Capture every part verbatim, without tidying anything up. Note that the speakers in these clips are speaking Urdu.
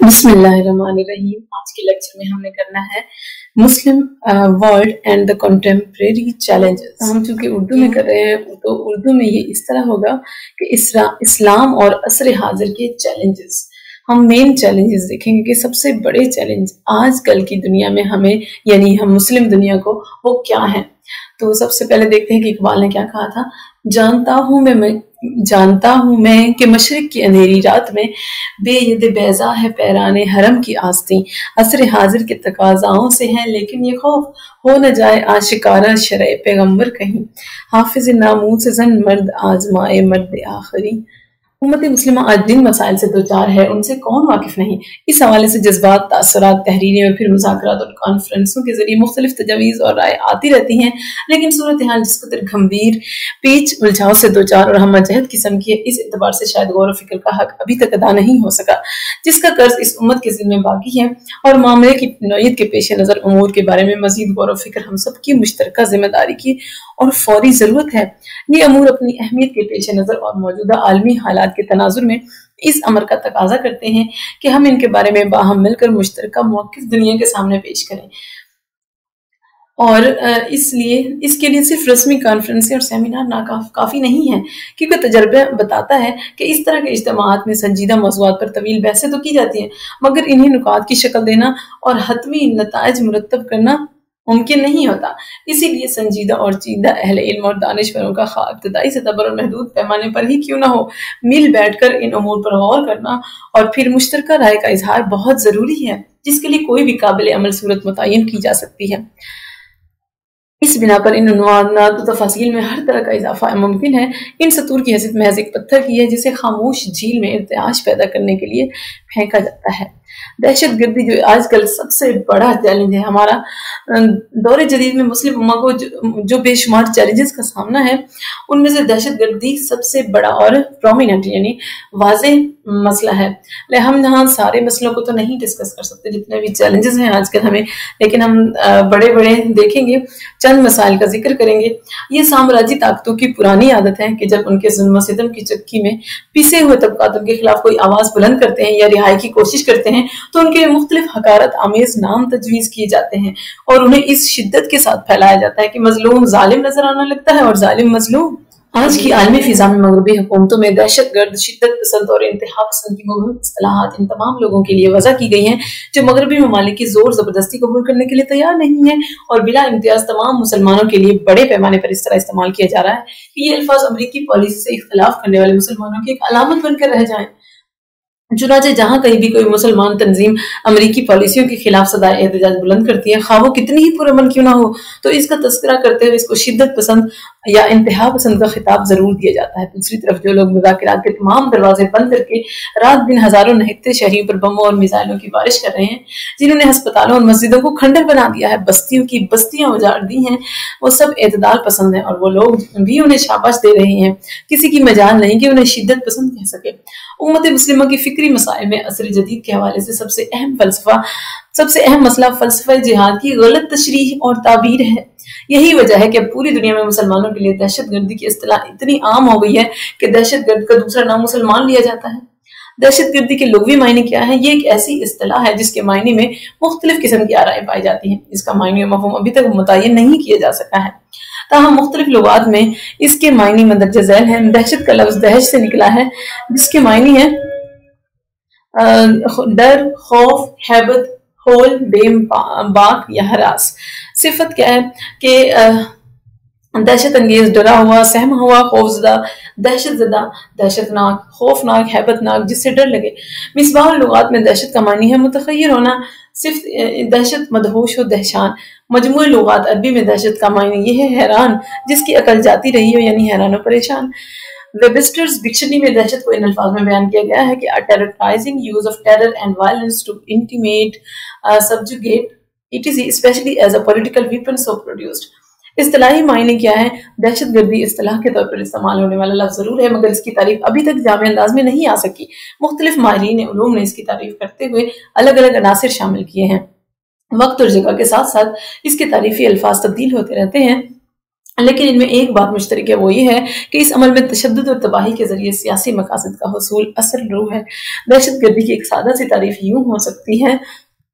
بسم اللہ الرحمن الرحیم۔ آج کے لیکچر میں ہم نے کرنا ہے Muslim world and the contemporary challenges. ہم چونکہ اردو میں کر رہے ہیں تو اردو میں یہ اس طرح ہوگا کہ اسلام اور عصر حاضر کے چیلنجز، ہم مین چیلنجز دیکھیں گے کہ سب سے بڑے چیلنج آج کل کی دنیا میں ہمیں یعنی ہم مسلم دنیا کو وہ کیا ہیں۔ تو سب سے پہلے دیکھتے ہیں کہ اقبال نے کیا کہا تھا۔ جانتا ہوں میں جانتا ہوں میں کہ مشرق کی اندھیری رات میں بے ید بیضا ہے پیران حرم کی آستیں، عصر حاضر کے تقاضاؤں سے ہے لیکن یہ خوف ہو نہ جائے آشکارا شرع پیغمبر کہیں، حافظ ناموس زن مرد آزمائے مرد آخری۔ امت مسلمہ آج جن مسائل سے دوچار ہے ان سے کون واقف نہیں۔ اس حوالے سے جذبات، تاثرات، تحریریں اور پھر مذاکرات اور کانفرنسوں کے ذریعے مختلف تجاویز اور رائے آتی رہتی ہیں، لیکن صورتحال جس قدر گھمبیر پیچ الجھاؤ سے دوچار اور ہمہ جہت قسم کی ہے، اس اعتبار سے شاید غور و فکر کا حق ابھی تک ادا نہیں ہو سکا، جس کا قرض اس امت کے ذمہ باقی ہے، اور معاملے کی نوعیت کے پیش نظر امور کے بارے میں مزید غور و فکر ہم سب کی مشترکہ ذمہ داری کی اور فوری ضرورت ہے۔ یہ امور اپنی اہمیت کے پیش نظر اور موجودہ عالمی حالات کے تناظر میں اس امر کا تقاضا کرتے ہیں کہ ہم ان کے بارے میں باہم مل کر مشترکہ موقف دنیا کے سامنے پیش کریں، اور اس لیے اس کے لیے صرف رسمی کانفرنسیں اور سیمینار ناکاف کافی نہیں ہیں، کیونکہ تجربہ بتاتا ہے کہ اس طرح کے اجتماعات میں سنجیدہ موضوعات پر طویل بحثیں تو کی جاتی ہیں، مگر انہیں نکات کی شکل دینا اور حتمی نتائج مرتب کرنا ممکن نہیں ہوتا۔ اسی لیے سنجیدہ اور چیدہ اہل علم اور دانشوروں کا خواہ ابتدائی سطح پر اور محدود پیمانے پر ہی کیوں نہ ہو، مل بیٹھ کر ان امور پر غور کرنا اور پھر مشترکہ رائے کا اظہار بہت ضروری ہے، جس کے لیے کوئی بھی قابل عمل صورت متعین کی جا سکتی ہے۔ اس بنا پر ان عنوانات و تفاصیل میں ہر طرح کا اضافہ ممکن ہے۔ ان سطور کی حیثیت محض ایک پتھر کی ہے جسے خاموش جھیل میں ارتعاش پیدا کرنے کے لیے پھینکا جاتا ہے۔ دہشت گردی جو آج کل سب سے بڑا چیلنج ہے، ہمارا دور جدید میں مسلم امہ کو جو بے شمار چیلنجز کا سامنا ہے، ان میں سے دہشت گردی سب سے بڑا اور پرومیننٹ یعنی واضح مسئلہ ہے۔ ہم یہاں سارے مسئلوں کو تو نہیں ڈسکس کر سکتے جتنے بھی چیلنجز ہیں آج کل ہمیں، لیکن ہم بڑے بڑے دیکھیں گے، چند مسائل کا ذکر کریں گے۔ یہ سامراجی طاقتوں کی پرانی عادت ہے کہ جب ان کے ظلم و ستم کی چکی میں پیسے ہوئے طبقات ان کے خلاف کوئی آواز بلند کرتے ہیں یا رہائی کی کوشش کرتے ہیں تو ان کے مختلف حقارت آمیز نام تجویز کیے جاتے ہیں اور انہیں اس شدت کے ساتھ پھیلایا جاتا ہے کہ مظلوم ظالم نظر آنے لگتا ہے اور ظالم مظلوم۔ آج کی عالمی فضا میں مغربی حکومتوں میں دہشت گرد، شدت پسند اور انتہا پسند کی مبہم اصطلاحات ان تمام لوگوں کے لیے وضع کی گئی ہیں جو مغربی ممالک کی زور زبردستی قبول کرنے کے لیے تیار نہیں ہیں، اور بلا امتیاز تمام مسلمانوں کے لیے بڑے پیمانے پر اس طرح استعمال کیا جا رہا ہے کہ یہ الفاظ امریکی پالیسی سے اختلاف کرنے والے مسلمانوں کی ایک علامت بن کر رہ جائیں۔ چنانچہ جہاں کہیں بھی کوئی مسلمان تنظیم امریکی پالیسیوں کے خلاف صدائے احتجاج بلند کرتی ہے، خواہ وہ کتنی ہی پرامن کیوں نہ ہو، تو اس کا تذکرہ کرتے ہوئے اس کو شدت پسند یا انتہا پسند کا خطاب ضرور دیا جاتا ہے۔ دوسری طرف جو لوگ مذاکرات کے تمام دروازے بند کر کے رات دن ہزاروں نہتے شہریوں پر بموں اور میزائلوں کی بارش کر رہے ہیں، جنہوں نے ہسپتالوں اور مسجدوں کو کھنڈر بنا دیا ہے، بستیوں کی بستیاں اجاڑ دی ہیں، وہ سب اعتدال پسند ہیں، اور وہ لوگ بھی انہیں شاباش دے رہے ہیں۔ کسی کی مجال نہیں کہ انہیں شدت پسند کہہ سکے۔ امت مسلمہ کی فکری مسائل میں عصر جدید کے حوالے سے سب سے اہم فلسفہ سب سے اہم مسئلہ فلسفہ جہاد کی غلط تشریح اور تعبیر ہے۔ یہی وجہ ہے کہ اب پوری دنیا میں مسلمانوں کے لیے دہشت گردی کی اصطلاح اتنی عام ہو گئی ہے کہ دہشت گرد کا دوسرا نام مسلمان لیا جاتا ہے۔ دہشت گردی کے لغوی معنی کیا ہے؟ یہ ایک ایسی اصطلاح ہے جس کے معنی میں مختلف قسم کی آرائیں پائی جاتی ہیں۔ اس کا معنی و مفہوم ابھی تک متعین نہیں کیا جا سکا ہے، تاہم مختلف لغات میں اس کے معنی مندرجہ ذیل ہیں۔ دہشت کا لفظ دہش سے نکلا ہے جس کے معنی ہے ڈر، خوف، ہیبت، ہول، بے باک یا ہراس۔ صفت کیا ہے کہ دہشت انگیز، ڈرا ہوا، سہما ہوا، خوف زدہ، دہشت زدہ، دہشت ناک، خوفناک، ہیبت ناک، جس سے ڈر لگے۔ مصباح اللغات میں دہشت کا معنی ہے متخیر ہونا، صرف دہشت مدہوش و دہشان۔ مجموع لغات عربی میں دہشت کا معنی یہ ہے حیران، جس کی عقل جاتی رہی ہو، یعنی حیران و پریشان۔ ویبسٹرز ڈکشنری میں دہشت کو ان الفاظ میں بیان کیا گیا ہے کہ a terrorizing use of terror and violence to intimidate, uh, subjugate, et cetera, especially as a political weapon so produced۔ اصطلاحی معنی کیا ہے؟ دہشت گردی اصطلاح کے طور پر استعمال ہونے والا لفظ ضرور ہے، مگر اس کی تعریف ابھی تک جامع انداز میں نہیں آ سکی۔ مختلف ماہرین علوم نے اس کی تعریف کرتے ہوئے الگ الگ عناصر شامل کیے ہیں۔ وقت اور جگہ کے ساتھ ساتھ اس کے تعریفی الفاظ تبدیل ہوتے رہتے ہیں، لیکن ان میں ایک بات مشترک ہے، وہ یہ ہے کہ اس عمل میں تشدد اور تباہی کے ذریعے سیاسی مقاصد کا حصول اصل روح ہے۔ دہشت گردی کی ایک سادہ سی تعریف یوں ہو سکتی ہے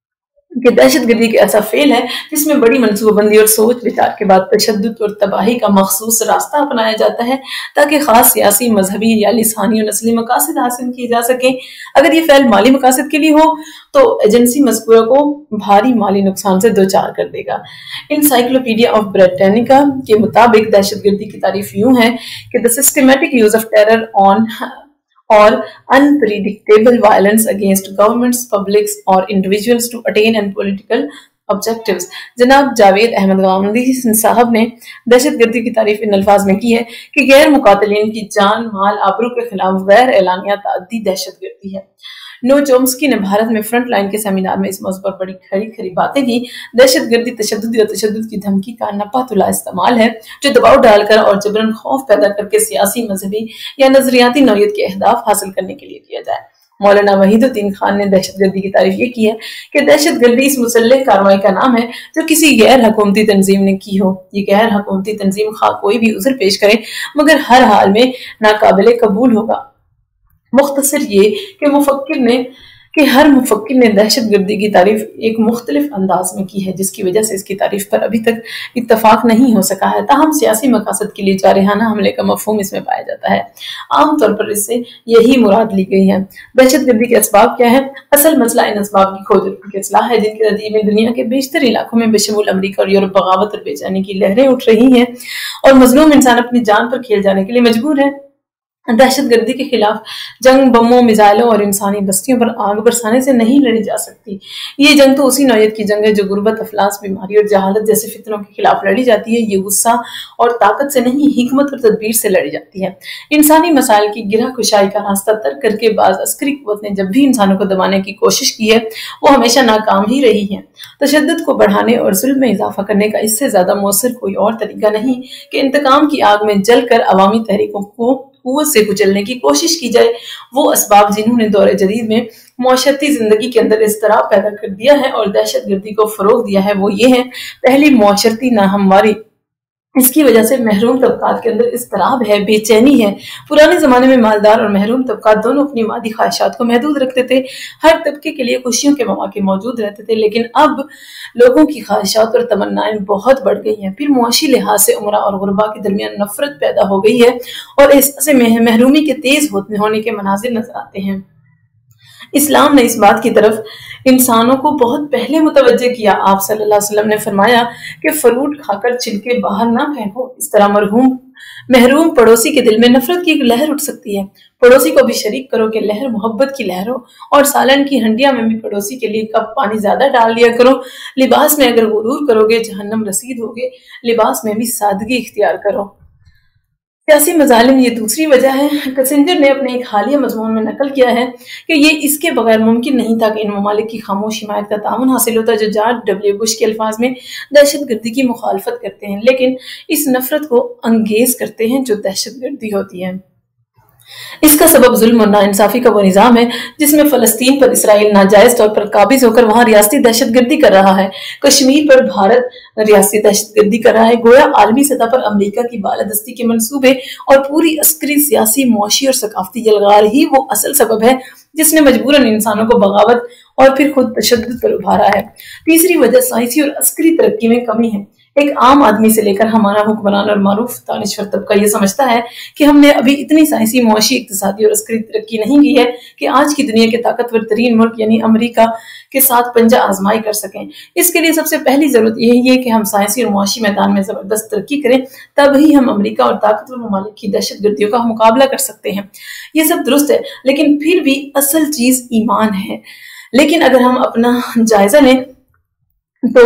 کہ دہشت گردی ایک ایسا فعل ہے جس میں بڑی منصوبہ بندی اور سوچ بچار کے بعد تشدد اور تباہی کا مخصوص راستہ اپنایا جاتا ہے تاکہ خاص سیاسی، مذہبی یا لسانی اور نسلی مقاصد حاصل کیے جا سکیں۔ اگر یہ فعل مالی مقاصد کے لیے ہو تو ایجنسی مذکورہ کو بھاری مالی نقصان سے دوچار کر دے گا۔ انسائکلوپیڈیا آف بریٹینیکا کے مطابق دہشت گردی کی تعریف یوں ہے کہ the systematic use of terror on or unpredictable violence against governments, publics or individuals to attain and political objectives۔ جناب جاوید احمد غامدی صاحب نے دہشت گردی کی تعریف ان الفاظ میں کی ہے کہ غیر مقاتلین کی جان، مال، آبرو کے خلاف غیر اعلانیہ تعدی دہشت گردی ہے۔ نو چومسکی نے بھارت میں فرنٹ لائن کے سیمینار میں اس موضوع پر بڑی کھری کھری باتیں کی۔ دہشت گردی تشدد یا تشدد کی دھمکی کا نپاتلا استعمال ہے جو دباؤ ڈال کر اور جبراً خوف پیدا کر کے سیاسی، مذہبی یا نظریاتی نوعیت کے اہداف حاصل کرنے کے لیے کیا جائے۔ مولانا وحید الدین خان نے دہشت گردی کی تعریف یہ کی ہے کہ دہشت گردی اس مسلح کارروائی کا نام ہے جو کسی غیر حکومتی تنظیم نے کی ہو۔ یہ غیر حکومتی تنظیم خواہ کوئی بھی عذر پیش کرے مگر ہر حال میں ناقابل قبول ہوگا۔ مختصر یہ کہ مفکر نے کہ ہر مفکر نے دہشت گردی کی تعریف ایک مختلف انداز میں کی ہے جس کی وجہ سے اس کی تعریف پر ابھی تک اتفاق نہیں ہو سکا ہے، تاہم سیاسی مقاصد کے لیے جارحانہ حملے کا مفہوم اس میں پایا جاتا ہے۔ عام طور پر اس سے یہی مراد لی گئی ہے۔ دہشت گردی کے اسباب کیا ہے؟ اصل مسئلہ ان اسباب کی کھوج کی اصلاح ہے جن کے نتیجے میں دنیا کے بیشتر علاقوں میں بشمول امریکہ اور یورپ بغاوت اور بے چینی کی لہریں اٹھ رہی ہیں اور مظلوم انسان اپنی جان پر کھیل جانے کے لیے مجبور ہے۔ دہشت گردی کے خلاف جنگ بموں، میزائلوں اور انسانی بستیوں پر آگ برسانے سے نہیں لڑی جا سکتی۔ یہ جنگ تو اسی نوعیت کی جنگ ہے جو غربت، افلاس، بیماری اور جہالت جیسے فتنوں کے خلاف لڑی جاتی ہے۔ یہ غصہ اور طاقت سے نہیں، حکمت اور تدبیر سے لڑی جاتی ہے۔ انسانی مسائل کی گرہ کشائی کا راستہ ترک کر کے بعض عسکری قوت نے جب بھی انسانوں کو دبانے کی کوشش کی ہے وہ ہمیشہ ناکام ہی رہی ہے۔ تشدد کو بڑھانے اور ظلم میں اضافہ کرنے کا اس سے زیادہ مؤثر کوئی اور طریقہ نہیں کہ انتقام کی آگ میں جل کر عوامی تحریکوں کو قوت سے کچلنے کی کوشش کی جائے۔ وہ اسباب جنہوں نے دور جدید میں معاشرتی زندگی کے اندر اضطراب پیدا کر دیا ہے اور دہشت گردی کو فروغ دیا ہے وہ یہ ہے: پہلی، معاشرتی ناہمواری۔ اس کی وجہ سے محروم طبقات کے اندر اضطراب ہے، بے چینی ہے۔ پرانے زمانے میں مالدار اور محروم طبقات دونوں اپنی مادی خواہشات کو محدود رکھتے تھے، ہر طبقے کے لیے خوشیوں کے مواقع موجود رہتے تھے، لیکن اب لوگوں کی خواہشات اور تمنائیں بہت بڑھ گئی ہیں۔ پھر معاشی لحاظ سے امراء اور غرباء کے درمیان نفرت پیدا ہو گئی ہے اور احساس محرومی کے تیز ہونے کے مناظر نظر آتے ہیں۔ اسلام نے اس بات کی طرف انسانوں کو بہت پہلے متوجہ کیا۔ آپ صلی اللہ علیہ وسلم نے فرمایا کہ فروٹ کھا کر چھلکے باہر نہ پھینکو، اس طرح مرحوم محروم پڑوسی کے دل میں نفرت کی ایک لہر اٹھ سکتی ہے۔ پڑوسی کو بھی شریک کرو کہ لہر محبت کی لہر ہو، اور سالن کی ہنڈیا میں بھی پڑوسی کے لیے کپ پانی زیادہ ڈال دیا کرو۔ لباس میں اگر غرور کرو گے جہنم رسید ہوگے، لباس میں بھی سادگی اختیار کرو۔ سیاسی مظالم یہ دوسری وجہ ہے۔ کسنجر نے اپنے ایک حالیہ مضمون میں نقل کیا ہے کہ یہ اس کے بغیر ممکن نہیں تھا کہ ان ممالک کی خاموش حمایت کا تعاون حاصل ہوتا جو جارج ڈبلیو بش کے الفاظ میں دہشت گردی کی مخالفت کرتے ہیں، لیکن اس نفرت کو انگیز کرتے ہیں جو دہشت گردی ہوتی ہے۔ اس کا سبب ظلم اور ناانصافی کا وہ نظام ہے جس میں فلسطین پر اسرائیل ناجائز طور پر قابض ہو کر وہاں ریاستی دہشت گردی کر رہا ہے، کشمیر پر بھارت ریاستی دہشت گردی کر رہا ہے۔ گویا عالمی سطح پر امریکہ کی بالادستی کے منصوبے اور پوری عسکری، سیاسی، معاشی اور ثقافتی یلغار ہی وہ اصل سبب ہے جس نے مجبوراً انسانوں کو بغاوت اور پھر خود تشدد پر ابھارا ہے۔ تیسری وجہ سائنسی اور عسکری ترقی میں کمی ہے۔ ایک عام آدمی سے لے کر ہمارا حکمران اور معروف دانشور طبقہ یہ سمجھتا ہے کہ ہم نے ابھی اتنی سائنسی، معاشی، اقتصادی اور عسکری ترقی نہیں کی ہے کہ آج کی دنیا کے طاقتور ترین ملک یعنی امریکہ کے ساتھ پنجہ آزمائی کر سکیں۔ اس کے لیے سب سے پہلی ضرورت یہی ہے کہ ہم سائنسی اور معاشی میدان میں زبردست ترقی کریں، تب ہی ہم امریکہ اور طاقتور ممالک کی دہشت گردیوں کا مقابلہ کر سکتے ہیں۔ یہ سب درست ہے، لیکن پھر بھی اصل چیز ایمان ہے۔ لیکن اگر ہم اپنا جائزہ لیں تو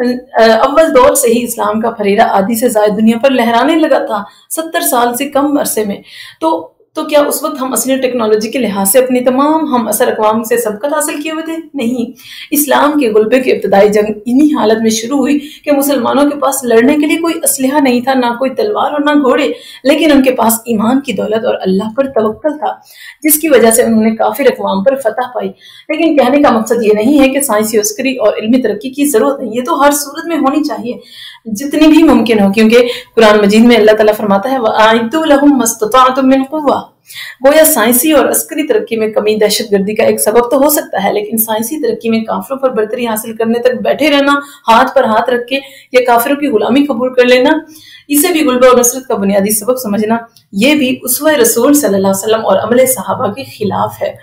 اول دور سے ہی اسلام کا پھریرہ آدھی سے زائد دنیا پر لہرانے لگا تھا۔ ستر سال سے کم عرصے میں تو تو کیا اس وقت ہم اصلی ٹیکنالوجی کے لحاظ سے اپنی تمام ہم اثر اقوام سے سبقت حاصل کیے ہوئے تھے؟ نہیں۔ اسلام کے غلبے کی ابتدائی جنگ انہی حالت میں شروع ہوئی کہ مسلمانوں کے پاس لڑنے کے لیے کوئی اسلحہ نہیں تھا، نہ کوئی تلوار اور نہ گھوڑے، لیکن ان کے پاس ایمان کی دولت اور اللہ پر توکل تھا، جس کی وجہ سے انہوں نے کافر اقوام پر فتح پائی۔ لیکن کہنے کا مقصد یہ نہیں ہے کہ سائنسی عسکری اور علمی ترقی کی ضرورت نہیں، یہ تو ہر صورت میں ہونی چاہیے جتنی بھی ممکن ہو، کیونکہ قرآن مجید میں اللہ تعالیٰ فرماتا ہے وَأَعِدُّوا لَهُم مَّا اسْتَطَعْتُم مِّن قُوَّةٍ۔ گویا سائنسی اور عسکری ترقی میں کمی دہشت گردی کا ایک سبب تو ہو سکتا ہے، لیکن سائنسی ترقی میں کافروں پر برتری حاصل کرنے تک بیٹھے رہنا، ہاتھ پر ہاتھ رکھ کے یا کافروں کی غلامی قبول کر لینا، اسے بھی غلبہ اور نصرت کا بنیادی سبب سمجھنا، یہ بھی اسوہ رسول صلی اللہ علیہ وسلم اور عمل صحابہ کے خلاف ہے۔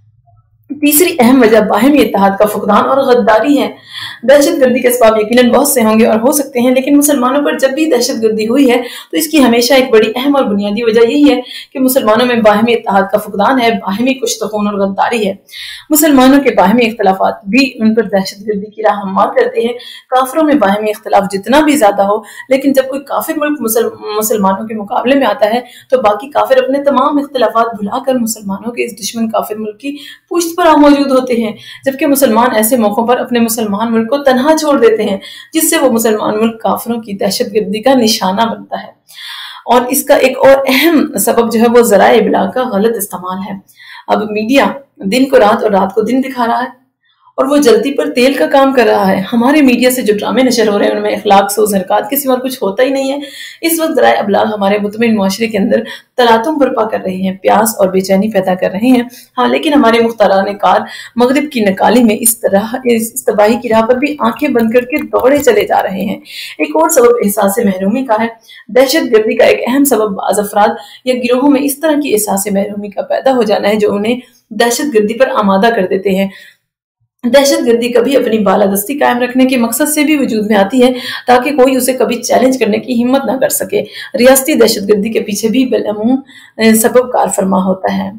تیسری اہم وجہ باہمی اتحاد کا فقدان اور غداری ہے۔ دہشت گردی کے اسباب یقیناً بہت سے ہوں گے اور ہو سکتے ہیں، لیکن مسلمانوں پر جب بھی دہشت گردی ہوئی ہے تو اس کی ہمیشہ ایک بڑی اہم اور بنیادی وجہ یہی ہے کہ مسلمانوں میں باہمی اتحاد کا فقدان ہے، باہمی کشت خون اور غداری ہے۔ مسلمانوں کے باہمی اختلافات بھی ان پر دہشت گردی کی راہ ہموار کرتے ہیں۔ کافروں میں باہمی اختلاف جتنا بھی زیادہ ہو، لیکن جب کوئی کافر ملک مسلمانوں کے مقابلے میں آتا ہے تو باقی کافر اپنے تمام اختلافات بھلا کر مسلمانوں کے اس دشمن کافر ملک کی پشت پر موجود ہوتے ہیں، جبکہ مسلمان ایسے موقعوں پر اپنے مسلمان ملک کو تنہا چھوڑ دیتے ہیں، جس سے وہ مسلمان ملک کافروں کی دہشت گردی کا نشانہ بنتا ہے۔ اور اس کا ایک اور اہم سبب جو ہے وہ ذرائع ابلاغ کا غلط استعمال ہے۔ اب میڈیا دن کو رات اور رات کو دن دکھا رہا ہے اور وہ جلتی پر تیل کا کام کر رہا ہے۔ ہمارے میڈیا سے جو ڈرامے نشر ہو رہے ہیں ان میں اخلاق سوز حرکات کے سوا کچھ ہوتا ہی نہیں ہے۔ اس وقت ذرائع ابلاغ ہمارے مطمئن معاشرے کے اندر تلاطم برپا کر رہے ہیں، پیاس اور بے چینی پیدا کر رہے ہیں۔ ہاں، لیکن ہمارے مختاران کار مغرب کی نکالی میں اس طرح اس تباہی کی راہ پر بھی آنکھیں بند کر کے دوڑے چلے جا رہے ہیں۔ ایک اور سبب احساس محرومی کا ہے۔ دہشت گردی کا ایک اہم سبب بعض افراد یا گروہوں میں اس طرح کی احساس محرومی کا پیدا ہو جانا ہے جو انہیں دہشت گردی پر آمادہ کر دیتے ہیں۔ دہشت گردی کبھی اپنی بالادستی قائم رکھنے کے مقصد سے بھی وجود میں آتی ہے تاکہ کوئی اسے کبھی چیلنج کرنے کی ہمت نہ کر سکے۔ ریاستی دہشت گردی کے پیچھے بھی بالعموم سبب کار فرما ہوتا ہے۔